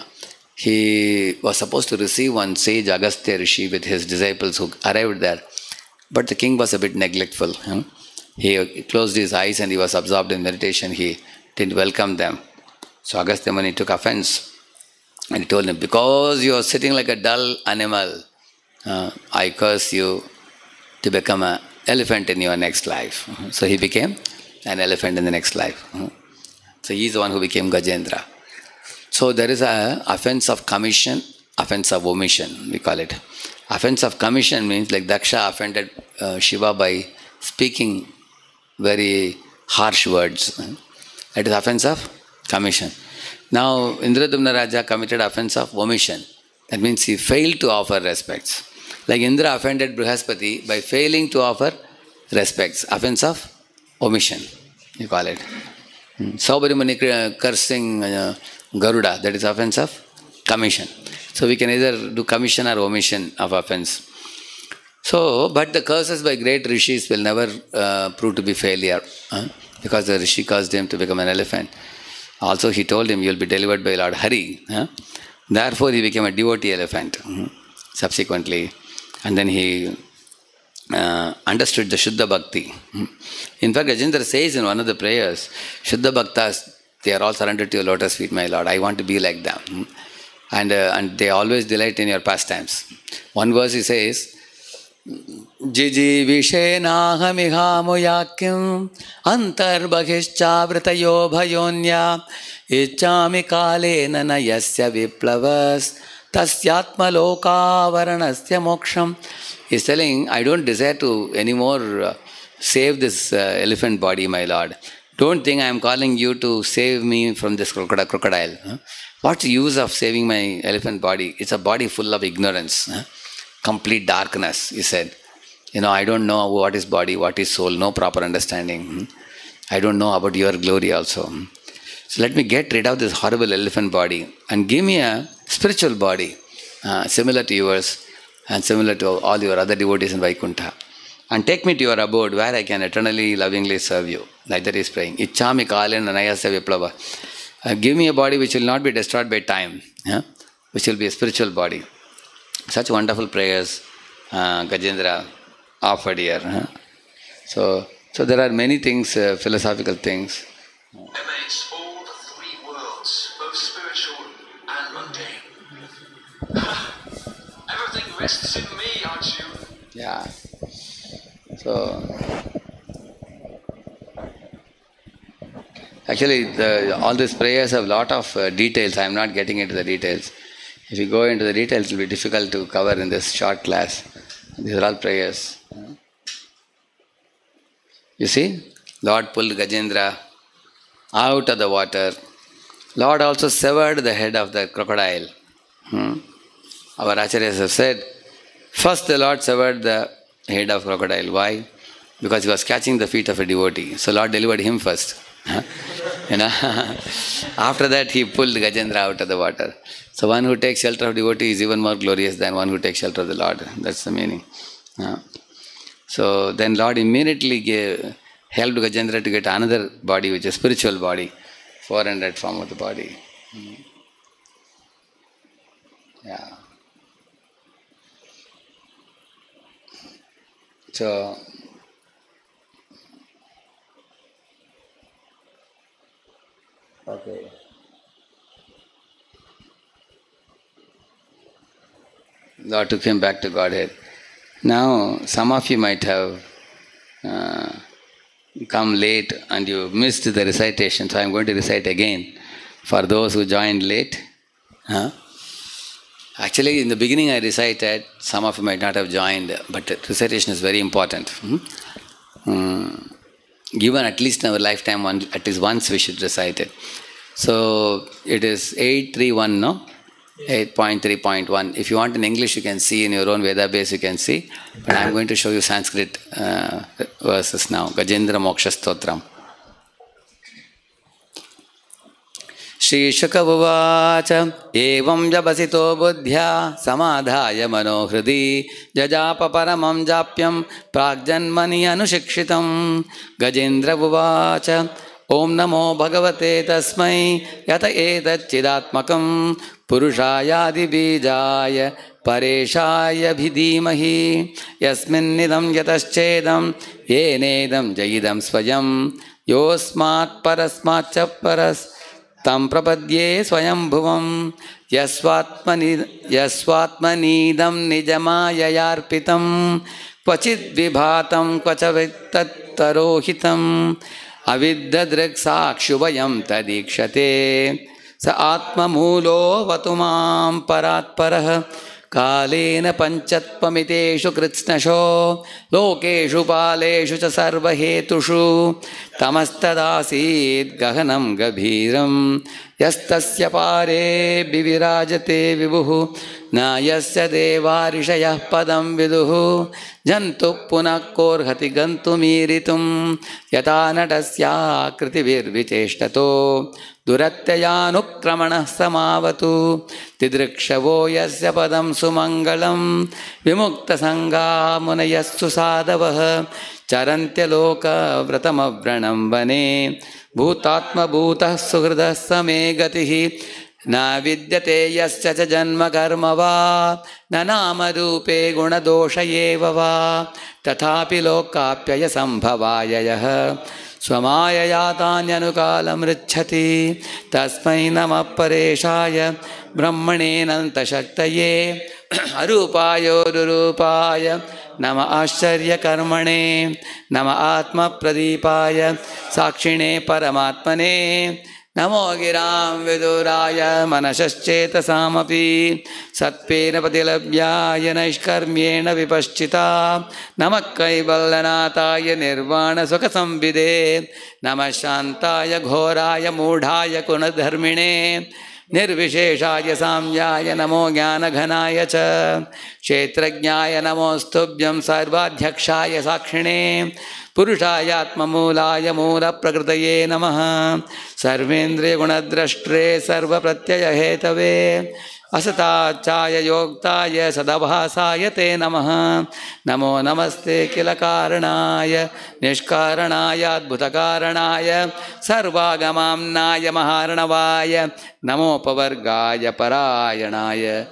he was supposed to receive one sage Agastya Rishi with his disciples who arrived there. But the king was a bit neglectful. Huh? He closed his eyes and he was absorbed in meditation. He didn't welcome them. So Agastya Muni took offense. And he told him, because you are sitting like a dull animal, uh, I curse you to become an elephant in your next life. Uh-huh. So he became an elephant in the next life. Uh-huh. So he is the one who became Gajendra. So there is a offense of commission, offense of omission, we call it. Offense of commission means like Daksha offended uh, Shiva by speaking very harsh words. Uh-huh. That is offense of commission. Now, Indradumna Raja committed offense of omission. That means he failed to offer respects. Like Indra offended Brihaspati by failing to offer respects. Offense of omission, you call it. Saubhari Muni cursing uh, Garuda, that is offense of commission. So we can either do commission or omission of offense. So, but the curses by great rishis will never uh, prove to be failure. Huh? Because the rishi caused him to become an elephant. Also, he told him, you will be delivered by Lord Hari. Huh? Therefore, he became a devotee elephant uh, subsequently. And then he uh, understood the Shuddha Bhakti. In fact, Gajendra says in one of the prayers, Shuddha Bhaktas, they are all surrendered to your lotus feet, my Lord. I want to be like them. And, uh, and they always delight in your pastimes. One verse he says, Jiji Vishenahamihamuyakyam Antarbhaghishchavritayo bhayonya Ichami kale nana yasya viplavas Tasyatma loka varanasya moksham. He's telling, I don't desire to anymore uh, save this uh, elephant body, my Lord. Don't think I am calling you to save me from this crocodile. Huh? What's the use of saving my elephant body? It's a body full of ignorance. Huh? Complete darkness, he said. You know, I don't know what is body, what is soul, no proper understanding. I don't know about your glory also. So let me get rid of this horrible elephant body and give me a spiritual body uh, similar to yours and similar to all your other devotees in Vaikuntha. And take me to your abode where I can eternally, lovingly serve you. Like that he is praying. Ichchami kalen anayasya viplava. Uh, give me a body which will not be destroyed by time, yeah? Which will be a spiritual body. Such wonderful prayers uh, Gajendra offered here. Huh? So, so there are many things, uh, philosophical things. Emanates all the three worlds, both spiritual and mundane. Everything rests in me, aren't you? Yeah. So, actually, the, all these prayers have a lot of uh, details. I am not getting into the details. If you go into the details, it will be difficult to cover in this short class. These are all prayers. You see, Lord pulled Gajendra out of the water. Lord also severed the head of the crocodile. Hmm? Our acharyas have said, first the Lord severed the head of crocodile. Why? Because he was catching the feet of a devotee. So Lord delivered him first. You know? After that he pulled Gajendra out of the water. So one who takes shelter of devotee is even more glorious than one who takes shelter of the Lord. That's the meaning. Uh, so then Lord immediately gave, helped Gajendra to get another body, which is a spiritual body, four hundred form of the body. Hmm. Yeah. So okay. Lord took him back to Godhead. Now, some of you might have uh, come late and you missed the recitation, so I am going to recite again for those who joined late. Huh? Actually, in the beginning I recited, some of you might not have joined, but recitation is very important. Hmm? Hmm. Given at least in our lifetime, one, at least once we should recite it. So, it is eight three one, no? eight point three point one. If you want in English, you can see in your own Veda base, you can see. But I am going to show you Sanskrit uh, verses now. Gajendra Moksha Stotram. Shri Shukavacha Evam Jabasito Buddhya Samadhaya Manohridi Jajapa Paramam Japyam Pragjanmani Anushikshitam Gajendra Vuvacha Om Namo Bhagavate Tasmai Yata Edat Chidatmakam Purushayadi Bijaya Pareshaya Bhidimahi Yasmin Nidam Yataschedam Yenedam Jayidam Swayam Yosmat Parasmacha Paras Tam Prapadye Swayam Bhuvam Yasvatmani Yasvatmanidam Nijamaya Yarpitam Kvachit Vibhatam Kvachavittat Tarohitam Aviddadrik Sakshuvayam Tadikshate Sa Atma Mulo Vatumam Paratparah Kalena Panchatpamiteshu Kritsnasho Lokeshu Paleshu Cha Sarvahetushu Tamastadasid Gahanam Gabhiram Yastasya Pare Bivirajate Vibuhu Nayasya Devarishayah Padam Viduhu Jantu Punakor Hati Gantumiritum Yatanatasya Kritivir Vicheshtato Duratyayanukramana Samavatu Tidrikshavo Yasya Padam Sumangalam Vimukta Sangha Munayassu Sadavah Charantya Loka Vratamavranam Vane Bhutatma Bhutah Suhridah Same Gatihi Na Vidyate Yasya Cha Janma Karma Va Na Nama Rupe Guna Dosha Yeva Va Tathapi Lokapyaya Sambhavayayah Swamaya Yatanyanukalam Richati Tasmai Nama Pareshaya Brahmane Nanta Shaktaye Arupayo Durupaya Nama Asharya Karmane Nama Atma Pradipaya Sakshine Paramatmane Namo Giram Viduraya Manashascheta Samapi Satpena Patilabhyaya Naishkarmyena Vipaschita Namakkai Ballanataya Nirvana Sukasambide Namashantaya Ghoraya Mudhaya Kunadharmine Nirvisheshaya Samyaya Namo Jnana Ghanaya Cha Kshetrajnaya Namostubhyam Sarvadhyakshaya Sakshine Purushayatma Mulaya Mula Prakritaye Namaha Sarvendriya Gunadrashtre Sarva Pratyaya Hetave Asatachaya Yoktaya Sadabhasaya Te Namaha Namo Namaste Kilakaranaya Nishkaranaya Adbhutakaranaya Sarvagamamnaya Maharanavaya Namo Pavargaya Parayanaya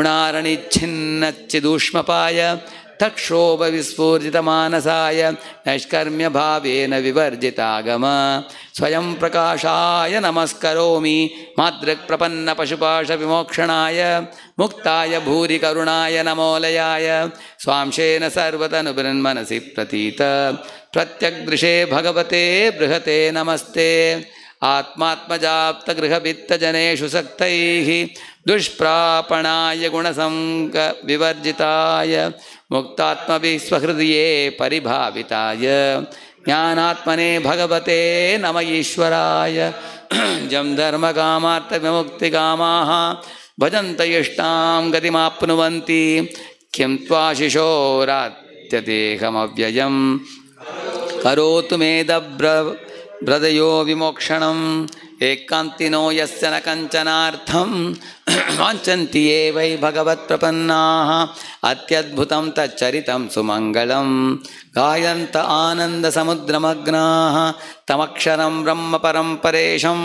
Gunaranichhinnachidushmapaya Takshobha Vispurjita Manasaya Naishkarmya Bhavena Vivarjitagama Swayam Prakashaya Namaskaromi Madrak Prapanna Pashupasha Vimokshanaya Muktaya Bhuri Karunaya Namolayaya Swamshena Sarvatanu Brahmanasi Pratita Pratyak Drishe Bhagavate Brihate Namaste Atmatmajapta Grihavitta Janeshu Saktaihi Dushprapanaya Gunasamka Vivarjitaya Muktatma Viswahridiye Paribhavitaya ज्ञानात्मने भगवते नम ईश्वराय जं धर्मकामार्थविमुक्तिकामाः भजन्त इष्टां गतिमाप्नुवन्ति किं त्वा शिशोरात्यतेहमव्ययं करोतु मेदब्र ब्रदयो विमोक्षणम् एकान्तिनो यस्य न कञ्चनार्थं वाञ्छन्ति ये वै भगवत्प्रपन्नाः अत्यद्भुतं तच्चरितं सुमङ्गलं गायन्त आनन्दसमुद्रमग्नाः तमक्षरं ब्रह्म परं परेशम्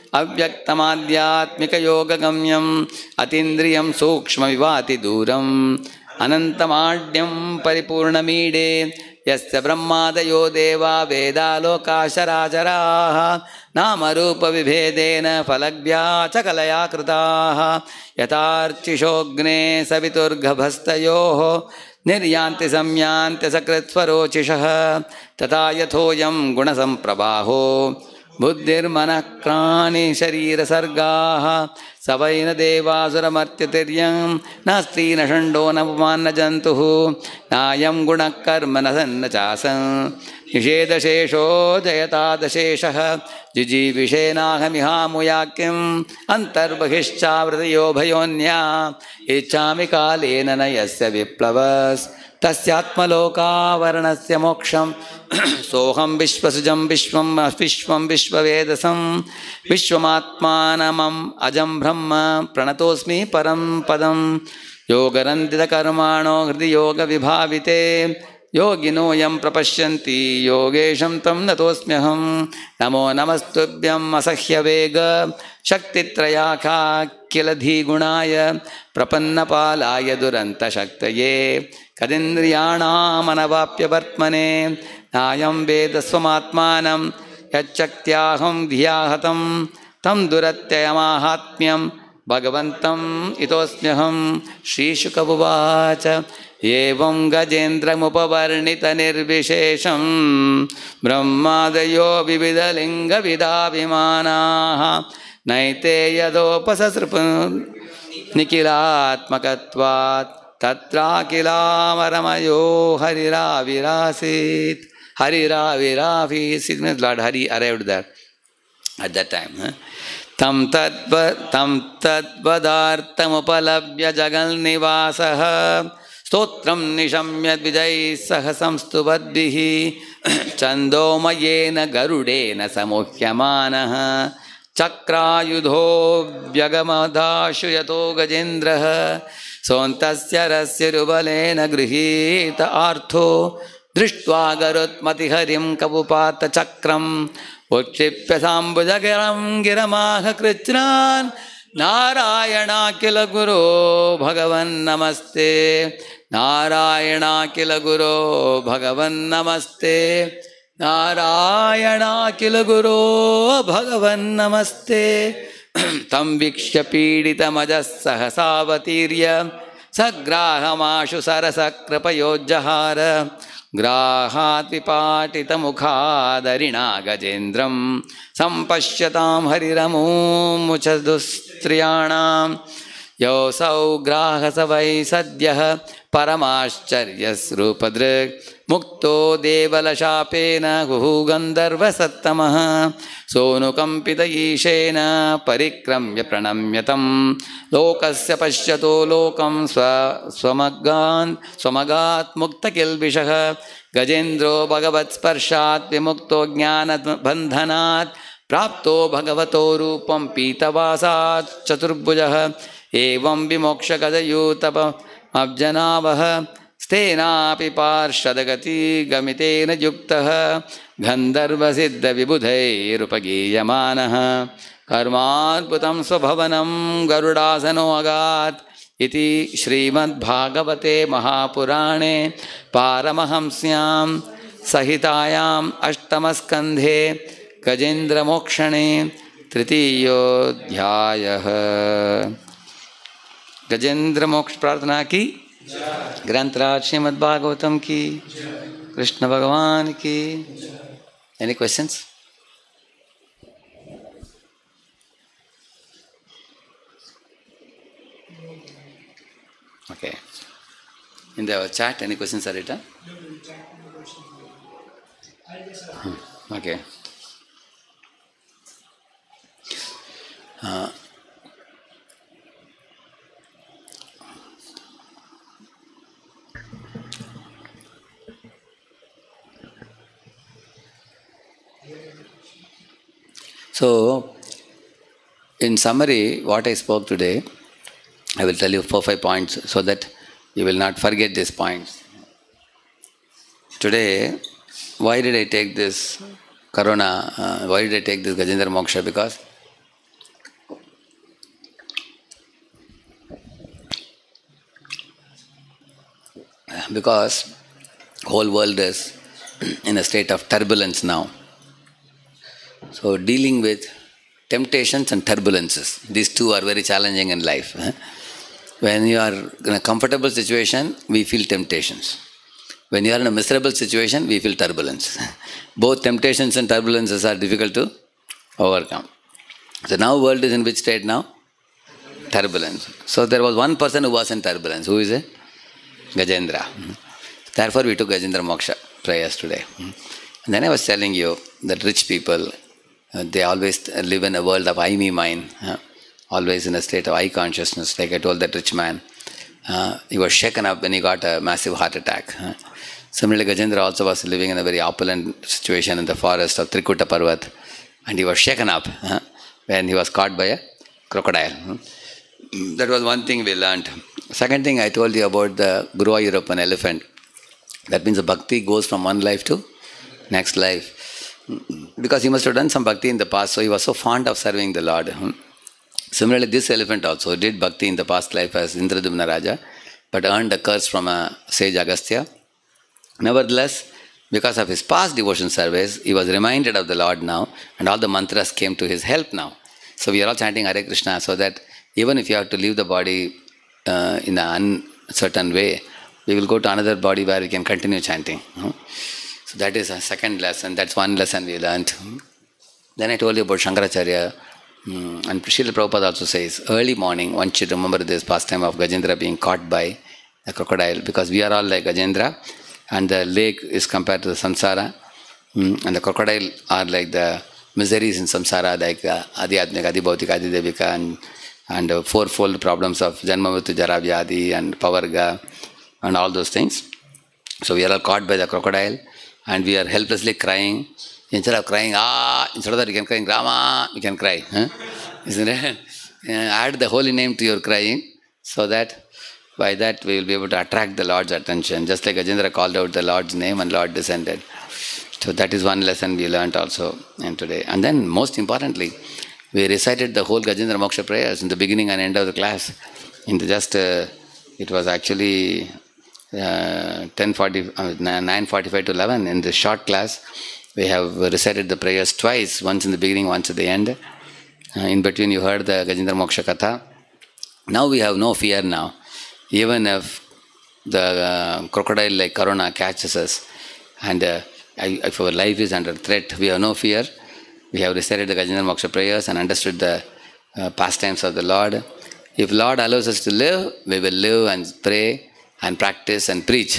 अव्यक्तमाध्यात्मिकयोगगम्यम् अतीन्द्रियं सूक्ष्मविवाति दूरम् अनन्तमाढ्यं परिपूर्णमीडे यस्य ब्रह्मादयो देवा वेदालोकाशराचराः नामरूपविभेदेन फलग्भ्या च कलया कृताः यथार्चिषोऽग्ने सवितुर्गभस्तयोः निर्यान्ति संयान्ति सकृत्स्वरोचिषः तथा यथोऽयं गुणसम्प्रवाहो बुद्धिर्मनः प्राणी शरीरसर्गाः स वै न देवासुरमर्त्यतिर्यं न स्त्री न षण्डो न पुमान् न जन्तुः नायं गुणः कर्म न सन्न चासं निषेधशेषो जयतादशेषः जिजीविषेनाहमिहामुयाक्यम् अन्तर्बहिश्चावृतयो भयोन्या इच्छामि कालेन न यस्य विप्लवस् तस्यात्मलोकावरणस्य मोक्षं सोऽहं विश्वसुजं विश्वं विश्वं विश्ववेदसं विश्वमात्मानमम् अजं ब्रह्म प्रणतोऽस्मि परं पदं योगरन्दितकर्माणो हृदि योगविभाविते योगिनो यं प्रपश्यन्ति योगेशं तं नतोऽस्म्यहं नमो नमस्तुभ्यम् असह्यवेग शक्तित्रयाखा किल धीगुणाय प्रपन्नपालाय दुरन्तशक्तये कदिन्द्रियाणामनवाप्यवर्त्मने नायं वेद स्वमात्मानं यच्चक्त्याहं धिया हतं तं दुरत्ययमाहात्म्यं भगवन्तम् इतोऽस्म्यहं श्रीशुक उवाच एवं गजेन्द्रमुपवर्णितनिर्विशेषं ब्रह्मादयो विविधलिङ्गविदाभिमानाः नैते यदोपससृप निखिलात्मकत्वात् तत्राखिलामरमयो हरिराविरासीत् हरिराविरासीत् means Lord Hari arrived there at that time. Huh? तं तद्व तं तद्वदार्थमुपलभ्य जगन्निवासः स्तोत्रं निशम्य द्विजैः सह संस्तुवद्भिः छन्दोमयेन गरुडेन समुह्यमानः चक्रायुधो व्यगमदाशु यतो गजेन्द्रः सोऽन्तस्य रस्यरुबलेन गृहीत आर्थो दृष्ट्वा गरुत्मतिहरिं कपुपातचक्रम् उत्क्षिप्य साम्बुजगिरं गिरमाह कृच्छ्रान् नारायणाखिल गुरो भगवन्नमस्ते नारायणाखिल गुरो भगवन्नमस्ते नारायणाखिल गुरो भगवन्नमस्ते तं वीक्ष्य पीडितमजः सहसावतीर्य सग्राहमाशु सरसकृपयोज्जहार ग्राहात् विपाटितमुखादरिणा गजेन्द्रं सम्पश्यतां हरिरमुमुचदुस्त्रियाणां योऽसौ ग्राहस वै सद्यः परमाश्चर्यस्रूपदृक् मुक्तो देवलशापेन गुहु गन्धर्वसत्तमः सोऽनुकम्पित ईशेन परिक्रम्य प्रणम्य तं लोकस्य पश्यतो लोकं स्व स्वमगान् स्वमगात् मुक्तकिल्बिषः गजेन्द्रो भगवत्स्पर्शात् विमुक्तो ज्ञानबन्धनात् प्राप्तो भगवतो रूपं पीतवासात् चतुर्भुजः एवं विमोक्षगदयूतप अब्जनावः स्तेनापि पार्षदगति गमितेन युक्तः गन्धर्वसिद्धविबुधैरुपगीयमानः कर्माद्भुतं स्वभवनं गरुडासनो अगात् इति श्रीमद्भागवते महापुराणे पारमहंस्यां संहितायाम् अष्टमस्कन्धे गजेन्द्रमोक्षणे तृतीयोऽध्यायः। गजेंद्र मोक्ष प्रार्थना की, ग्रंथराज श्रीमद् भागवतम की, कृष्ण भगवान की। Any questions? Okay, in the chat any questions are written? Okay. Uh, so, in summary, what I spoke today, I will tell you four five points so that you will not forget these points. Today, why did I take this Corona? Uh, why did I take this Gajendra Moksha? Because because whole world is in a state of turbulence now. So dealing with temptations and turbulences, these two are very challenging in life. When you are in a comfortable situation, we feel temptations. When you are in a miserable situation, we feel turbulence. Both temptations and turbulences are difficult to overcome. So now world is in which state now? Turbulence. So there was one person who was in turbulence. Who is it? Gajendra. Therefore we took Gajendra Moksha prayers today. And then I was telling you that rich people, uh, they always live in a world of I, me, mine. Uh, always in a state of I consciousness. Like I told that rich man, uh, he was shaken up when he got a massive heart attack. Uh, similarly, Gajendra also was living in a very opulent situation in the forest of Trikuta Parvat. And he was shaken up uh, when he was caught by a crocodile. Uh, that was one thing we learned. Second thing I told you about the Guruvayurappan elephant. That means the bhakti goes from one life to next life. Because he must have done some bhakti in the past, so he was so fond of serving the Lord. Similarly, this elephant also did bhakti in the past life as Indradumna Raja, but earned a curse from a sage Agastya. Nevertheless, because of his past devotion service, he was reminded of the Lord now, and all the mantras came to his help now. So we are all chanting Hare Krishna, so that even if you have to leave the body uh, in an uncertain way, we will go to another body where we can continue chanting. So that is a second lesson. That's one lesson we learned. Then I told you about Shankaracharya. And Srila Prabhupada also says, early morning, one should remember this pastime of Gajendra being caught by a crocodile, because we are all like Gajendra, and the lake is compared to the samsara, and the crocodile are like the miseries in samsara, like uh, Adhyatmika, Adhibhautika, Adhidevika, and, and uh, fourfold problems of Janma, Mrityu, Jara, Vyadhi, and Pavarga, and all those things. So we are all caught by the crocodile, and we are helplessly crying. Instead of crying, ah, instead of that, you can cry, Rama, you can cry. Huh? Isn't it? Add the holy name to your crying, so that by that we will be able to attract the Lord's attention. Just like Gajendra called out the Lord's name and Lord descended. So that is one lesson we learnt also in today. And then most importantly, we recited the whole Gajendra Moksha prayers in the beginning and end of the class. In the just, uh, it was actually uh, ten forty, uh, nine forty-five to eleven. In the short class, we have recited the prayers twice, once in the beginning, once at the end. Uh, in between you heard the Gajendra Moksha Katha. Now we have no fear now. Even if the uh, crocodile like Corona catches us, and uh, if our life is under threat, we have no fear. We have recited the Gajendra Moksha prayers and understood the uh, pastimes of the Lord. If Lord allows us to live, we will live and pray and practice and preach.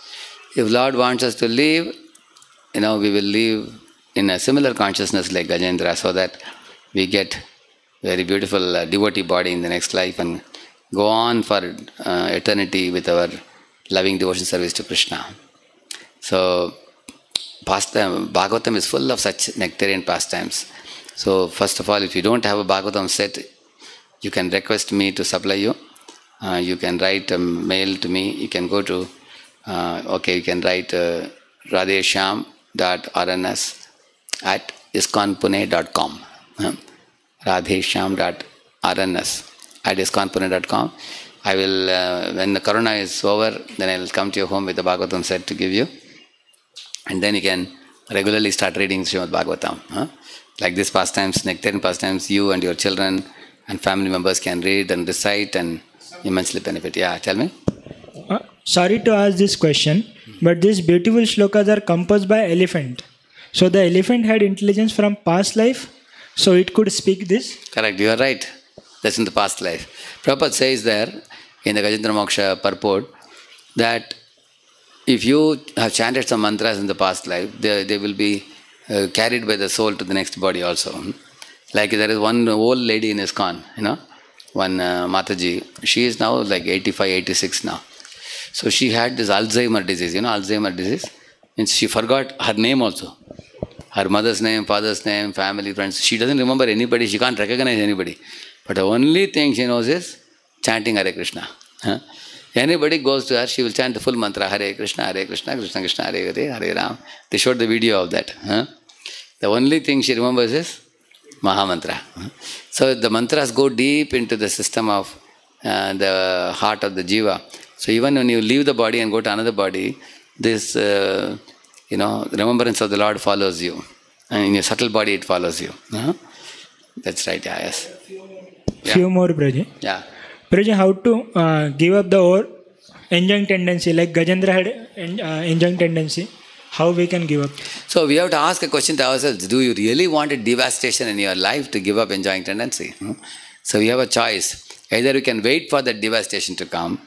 If Lord wants us to live, you know, we will live in a similar consciousness like Gajendra, so that we get very beautiful uh, devotee body in the next life and go on for uh, eternity with our loving devotion service to Krishna. So, pastime, Bhagavatam is full of such nectarian pastimes. So, first of all, if you don't have a Bhagavatam set, you can request me to supply you. Uh, you can write a mail to me. You can go to, uh, okay, you can write uh, radhesham dot r n s at iskon pune dot com. Uh, radhesham dot r n s at iskon pune dot com. I will, uh, when the Corona is over, then I will come to your home with the Bhagavatam set to give you. And then you can regularly start reading Srimad Bhagavatam. Huh? Like this pastimes, nectarian pastimes, you and your children and family members can read and recite and immensely benefit. Yeah, tell me. Uh, sorry to ask this question, but these beautiful shlokas are composed by elephant. So the elephant had intelligence from past life, so it could speak this? Correct, you are right. That's in the past life. Prabhupada says there, in the Gajendra Moksha purport, that if you have chanted some mantras in the past life, they, they will be uh, carried by the soul to the next body also. Like there is one old lady in ISKCON, you know, one uh, Mataji. She is now like eighty-five, eighty-six now. So she had this Alzheimer disease, you know, Alzheimer disease. Means she forgot her name also. Her mother's name, father's name, family, friends. She doesn't remember anybody. She can't recognize anybody. But the only thing she knows is chanting Hare Krishna. Huh? Anybody goes to her, she will chant the full mantra, Hare Krishna, Hare Krishna, Krishna Krishna, Hare Hare, Hare Ram. They showed the video of that. Huh? The only thing she remembers is Maha Mantra. Huh? So the mantras go deep into the system of uh, the heart of the jiva. So even when you leave the body and go to another body, this, uh, you know, remembrance of the Lord follows you. And in your subtle body, it follows you. Uh-huh. That's right, yeah, yes. Yeah. Few more, Prabhuji. Yeah. Prabhuji, how to uh, give up the over enjoying tendency, like Gajendra had en- uh, enjoying tendency, how we can give up? So we have to ask a question to ourselves, do you really want a devastation in your life to give up enjoying tendency? Hmm? So we have a choice. Either we can wait for that devastation to come,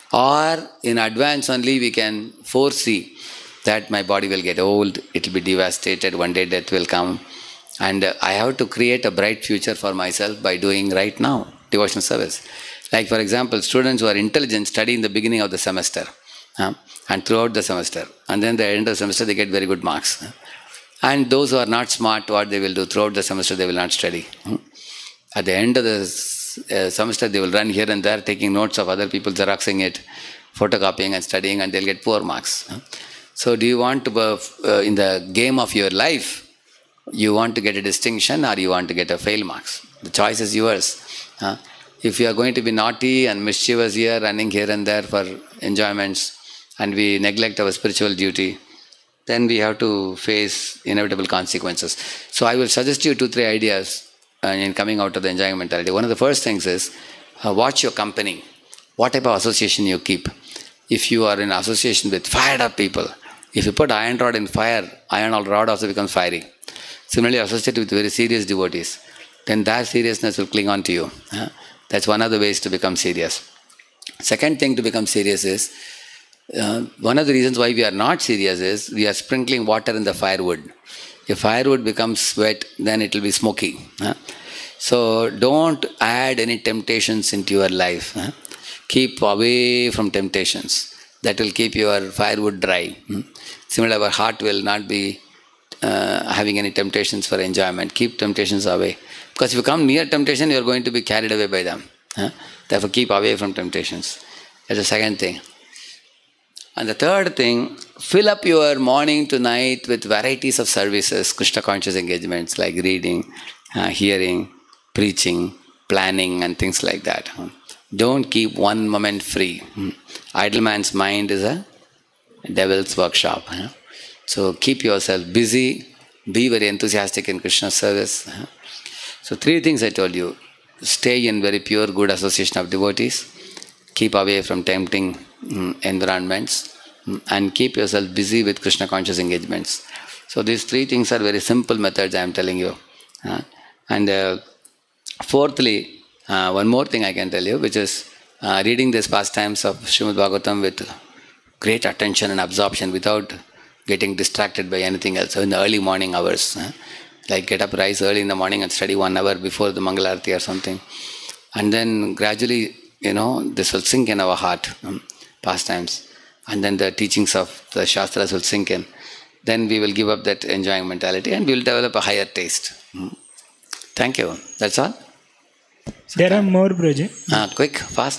or in advance only we can foresee that my body will get old, it will be devastated, one day death will come. And uh, I have to create a bright future for myself by doing right now devotional service. Like for example, students who are intelligent study in the beginning of the semester uh, and throughout the semester. And then at the end of the semester they get very good marks. Uh. And those who are not smart, what they will do throughout the semester, they will not study. Uh. At the end of the uh, semester, they will run here and there taking notes of other people, xeroxing it, photocopying and studying, and they'll get poor marks. Uh. So do you want to, uh, uh, in the game of your life, you want to get a distinction or you want to get a fail marks? The choice is yours. Uh, if you are going to be naughty and mischievous here, running here and there for enjoyments, and we neglect our spiritual duty, then we have to face inevitable consequences. So I will suggest you two, three ideas uh, in coming out of the enjoying mentality. One of the first things is uh, watch your company. What type of association you keep. If you are in association with fired up people, if you put iron rod in fire, iron rod also becomes fiery. Similarly, associated with very serious devotees, then that seriousness will cling on to you. Uh, that's one of the ways to become serious. Second thing to become serious is, uh, one of the reasons why we are not serious is, we are sprinkling water in the firewood. If firewood becomes wet, then it will be smoky. Uh, so don't add any temptations into your life. Uh, keep away from temptations. That will keep your firewood dry. Uh, similarly, our heart will not be Uh, having any temptations for enjoyment. Keep temptations away. Because if you come near temptation, you are going to be carried away by them. Huh? Therefore, keep away from temptations. That's the second thing. And the third thing, fill up your morning to night with varieties of services, Krishna conscious engagements like reading, uh, hearing, preaching, planning, and things like that. Huh? Don't keep one moment free. Hmm. Idle man's mind is a devil's workshop. Huh? So keep yourself busy, be very enthusiastic in Krishna service. So three things I told you. Stay in very pure, good association of devotees. Keep away from tempting um, environments. Um, and keep yourself busy with Krishna conscious engagements. So these three things are very simple methods I am telling you. Uh, and uh, fourthly, uh, one more thing I can tell you, which is uh, reading these pastimes of Srimad Bhagavatam with great attention and absorption without getting distracted by anything else. So in the early morning hours, huh? Like get up, rise early in the morning and study one hour before the Mangalarti or something. And then gradually, you know, this will sink in our heart, um, pastimes. And then the teachings of the Shastras will sink in. Then we will give up that enjoying mentality and we will develop a higher taste. Hmm. Thank you. That's all? So there are more, Prabhuji. Uh, quick, fast.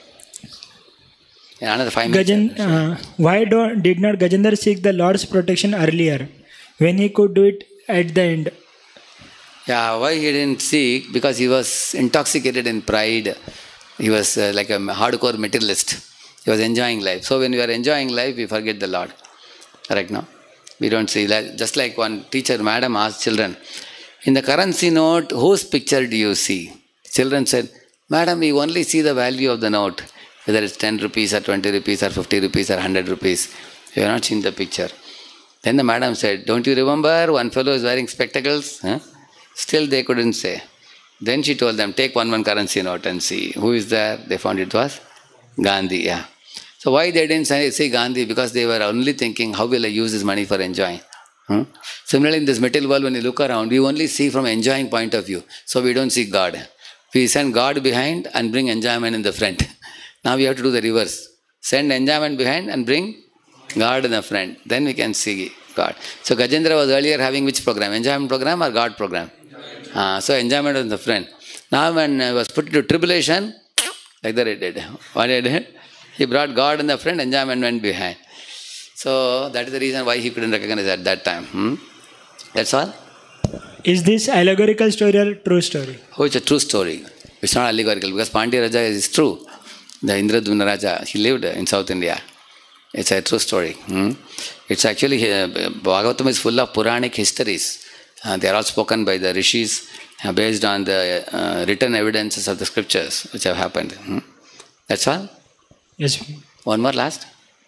Yeah, another five minutes. Gajan, uh, why don't, did not Gajendra seek the Lord's protection earlier when he could do it at the end? Yeah, why he didn't seek? Because he was intoxicated in pride. He was uh, like a hardcore materialist. He was enjoying life. So when we are enjoying life, we forget the Lord. Correct, no? We don't see. Just like one teacher, madam, asked children, in the currency note, whose picture do you see? Children said, madam, we only see the value of the note. Whether it's ten rupees or twenty rupees or fifty rupees or one hundred rupees. You have not seen the picture. Then the madam said, don't you remember one fellow is wearing spectacles? Huh? Still they couldn't say. Then she told them, take one one currency note and see. Who is there? They found it was Gandhi. Yeah. So why they didn't say, say Gandhi? Because they were only thinking, how will I use this money for enjoying? Hmm? Similarly, in this material world, when you look around, we only see from enjoying point of view. So we don't see God. We send God behind and bring enjoyment in the front. Now we have to do the reverse. Send enjoyment behind and bring God in the front. Then we can see God. So Gajendra was earlier having which program? Enjoyment program or God program? Uh, so enjoyment was in the front. Now when I was put into tribulation, like that it did. What he did? He brought God in the front, enjoyment went behind. So that is the reason why he couldn't recognize at that time. Hmm? That's all. Is this allegorical story or true story? Oh, it's a true story. It's not allegorical because Pandya Raja is true. The Indradumna Raja, he lived in South India. It's a true story. Hmm? It's actually, uh, Bhagavatam is full of Puranic histories. Uh, they are all spoken by the rishis uh, based on the uh, written evidences of the scriptures which have happened. Hmm? That's all. Yes. One more last.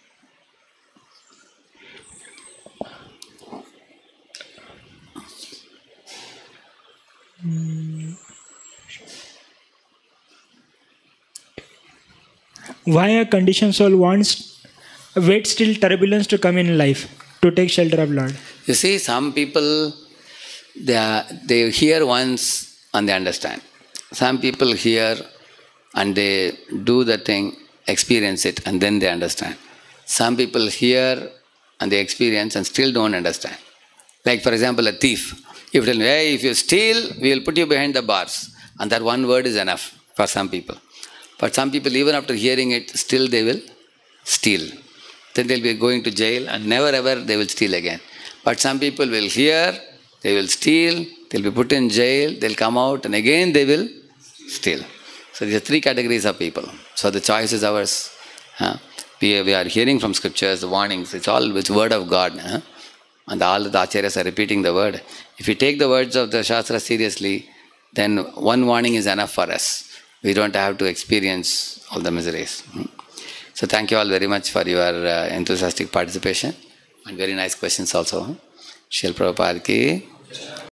Why a conditioned soul wants waits till turbulence to come in life to take shelter of Lord? You see, some people, they, are, they hear once and they understand. Some people hear and they do the thing, experience it, and then they understand. Some people hear and they experience and still don't understand. Like for example, a thief. If you tell me, hey, if you steal, we will put you behind the bars. And that one word is enough for some people. But some people, even after hearing it, still they will steal. Then they'll be going to jail and never ever they will steal again. But some people will hear, they will steal, they'll be put in jail, they'll come out and again they will steal. So these are three categories of people. So the choice is ours. Huh? We, we are hearing from scriptures, the warnings, it's all with word of God. Huh? And all the acharyas are repeating the word. If we take the words of the Shastra seriously, then one warning is enough for us. We don't have to experience all the miseries. So thank you all very much for your uh, enthusiastic participation and very nice questions also. Srila Prabhupada ki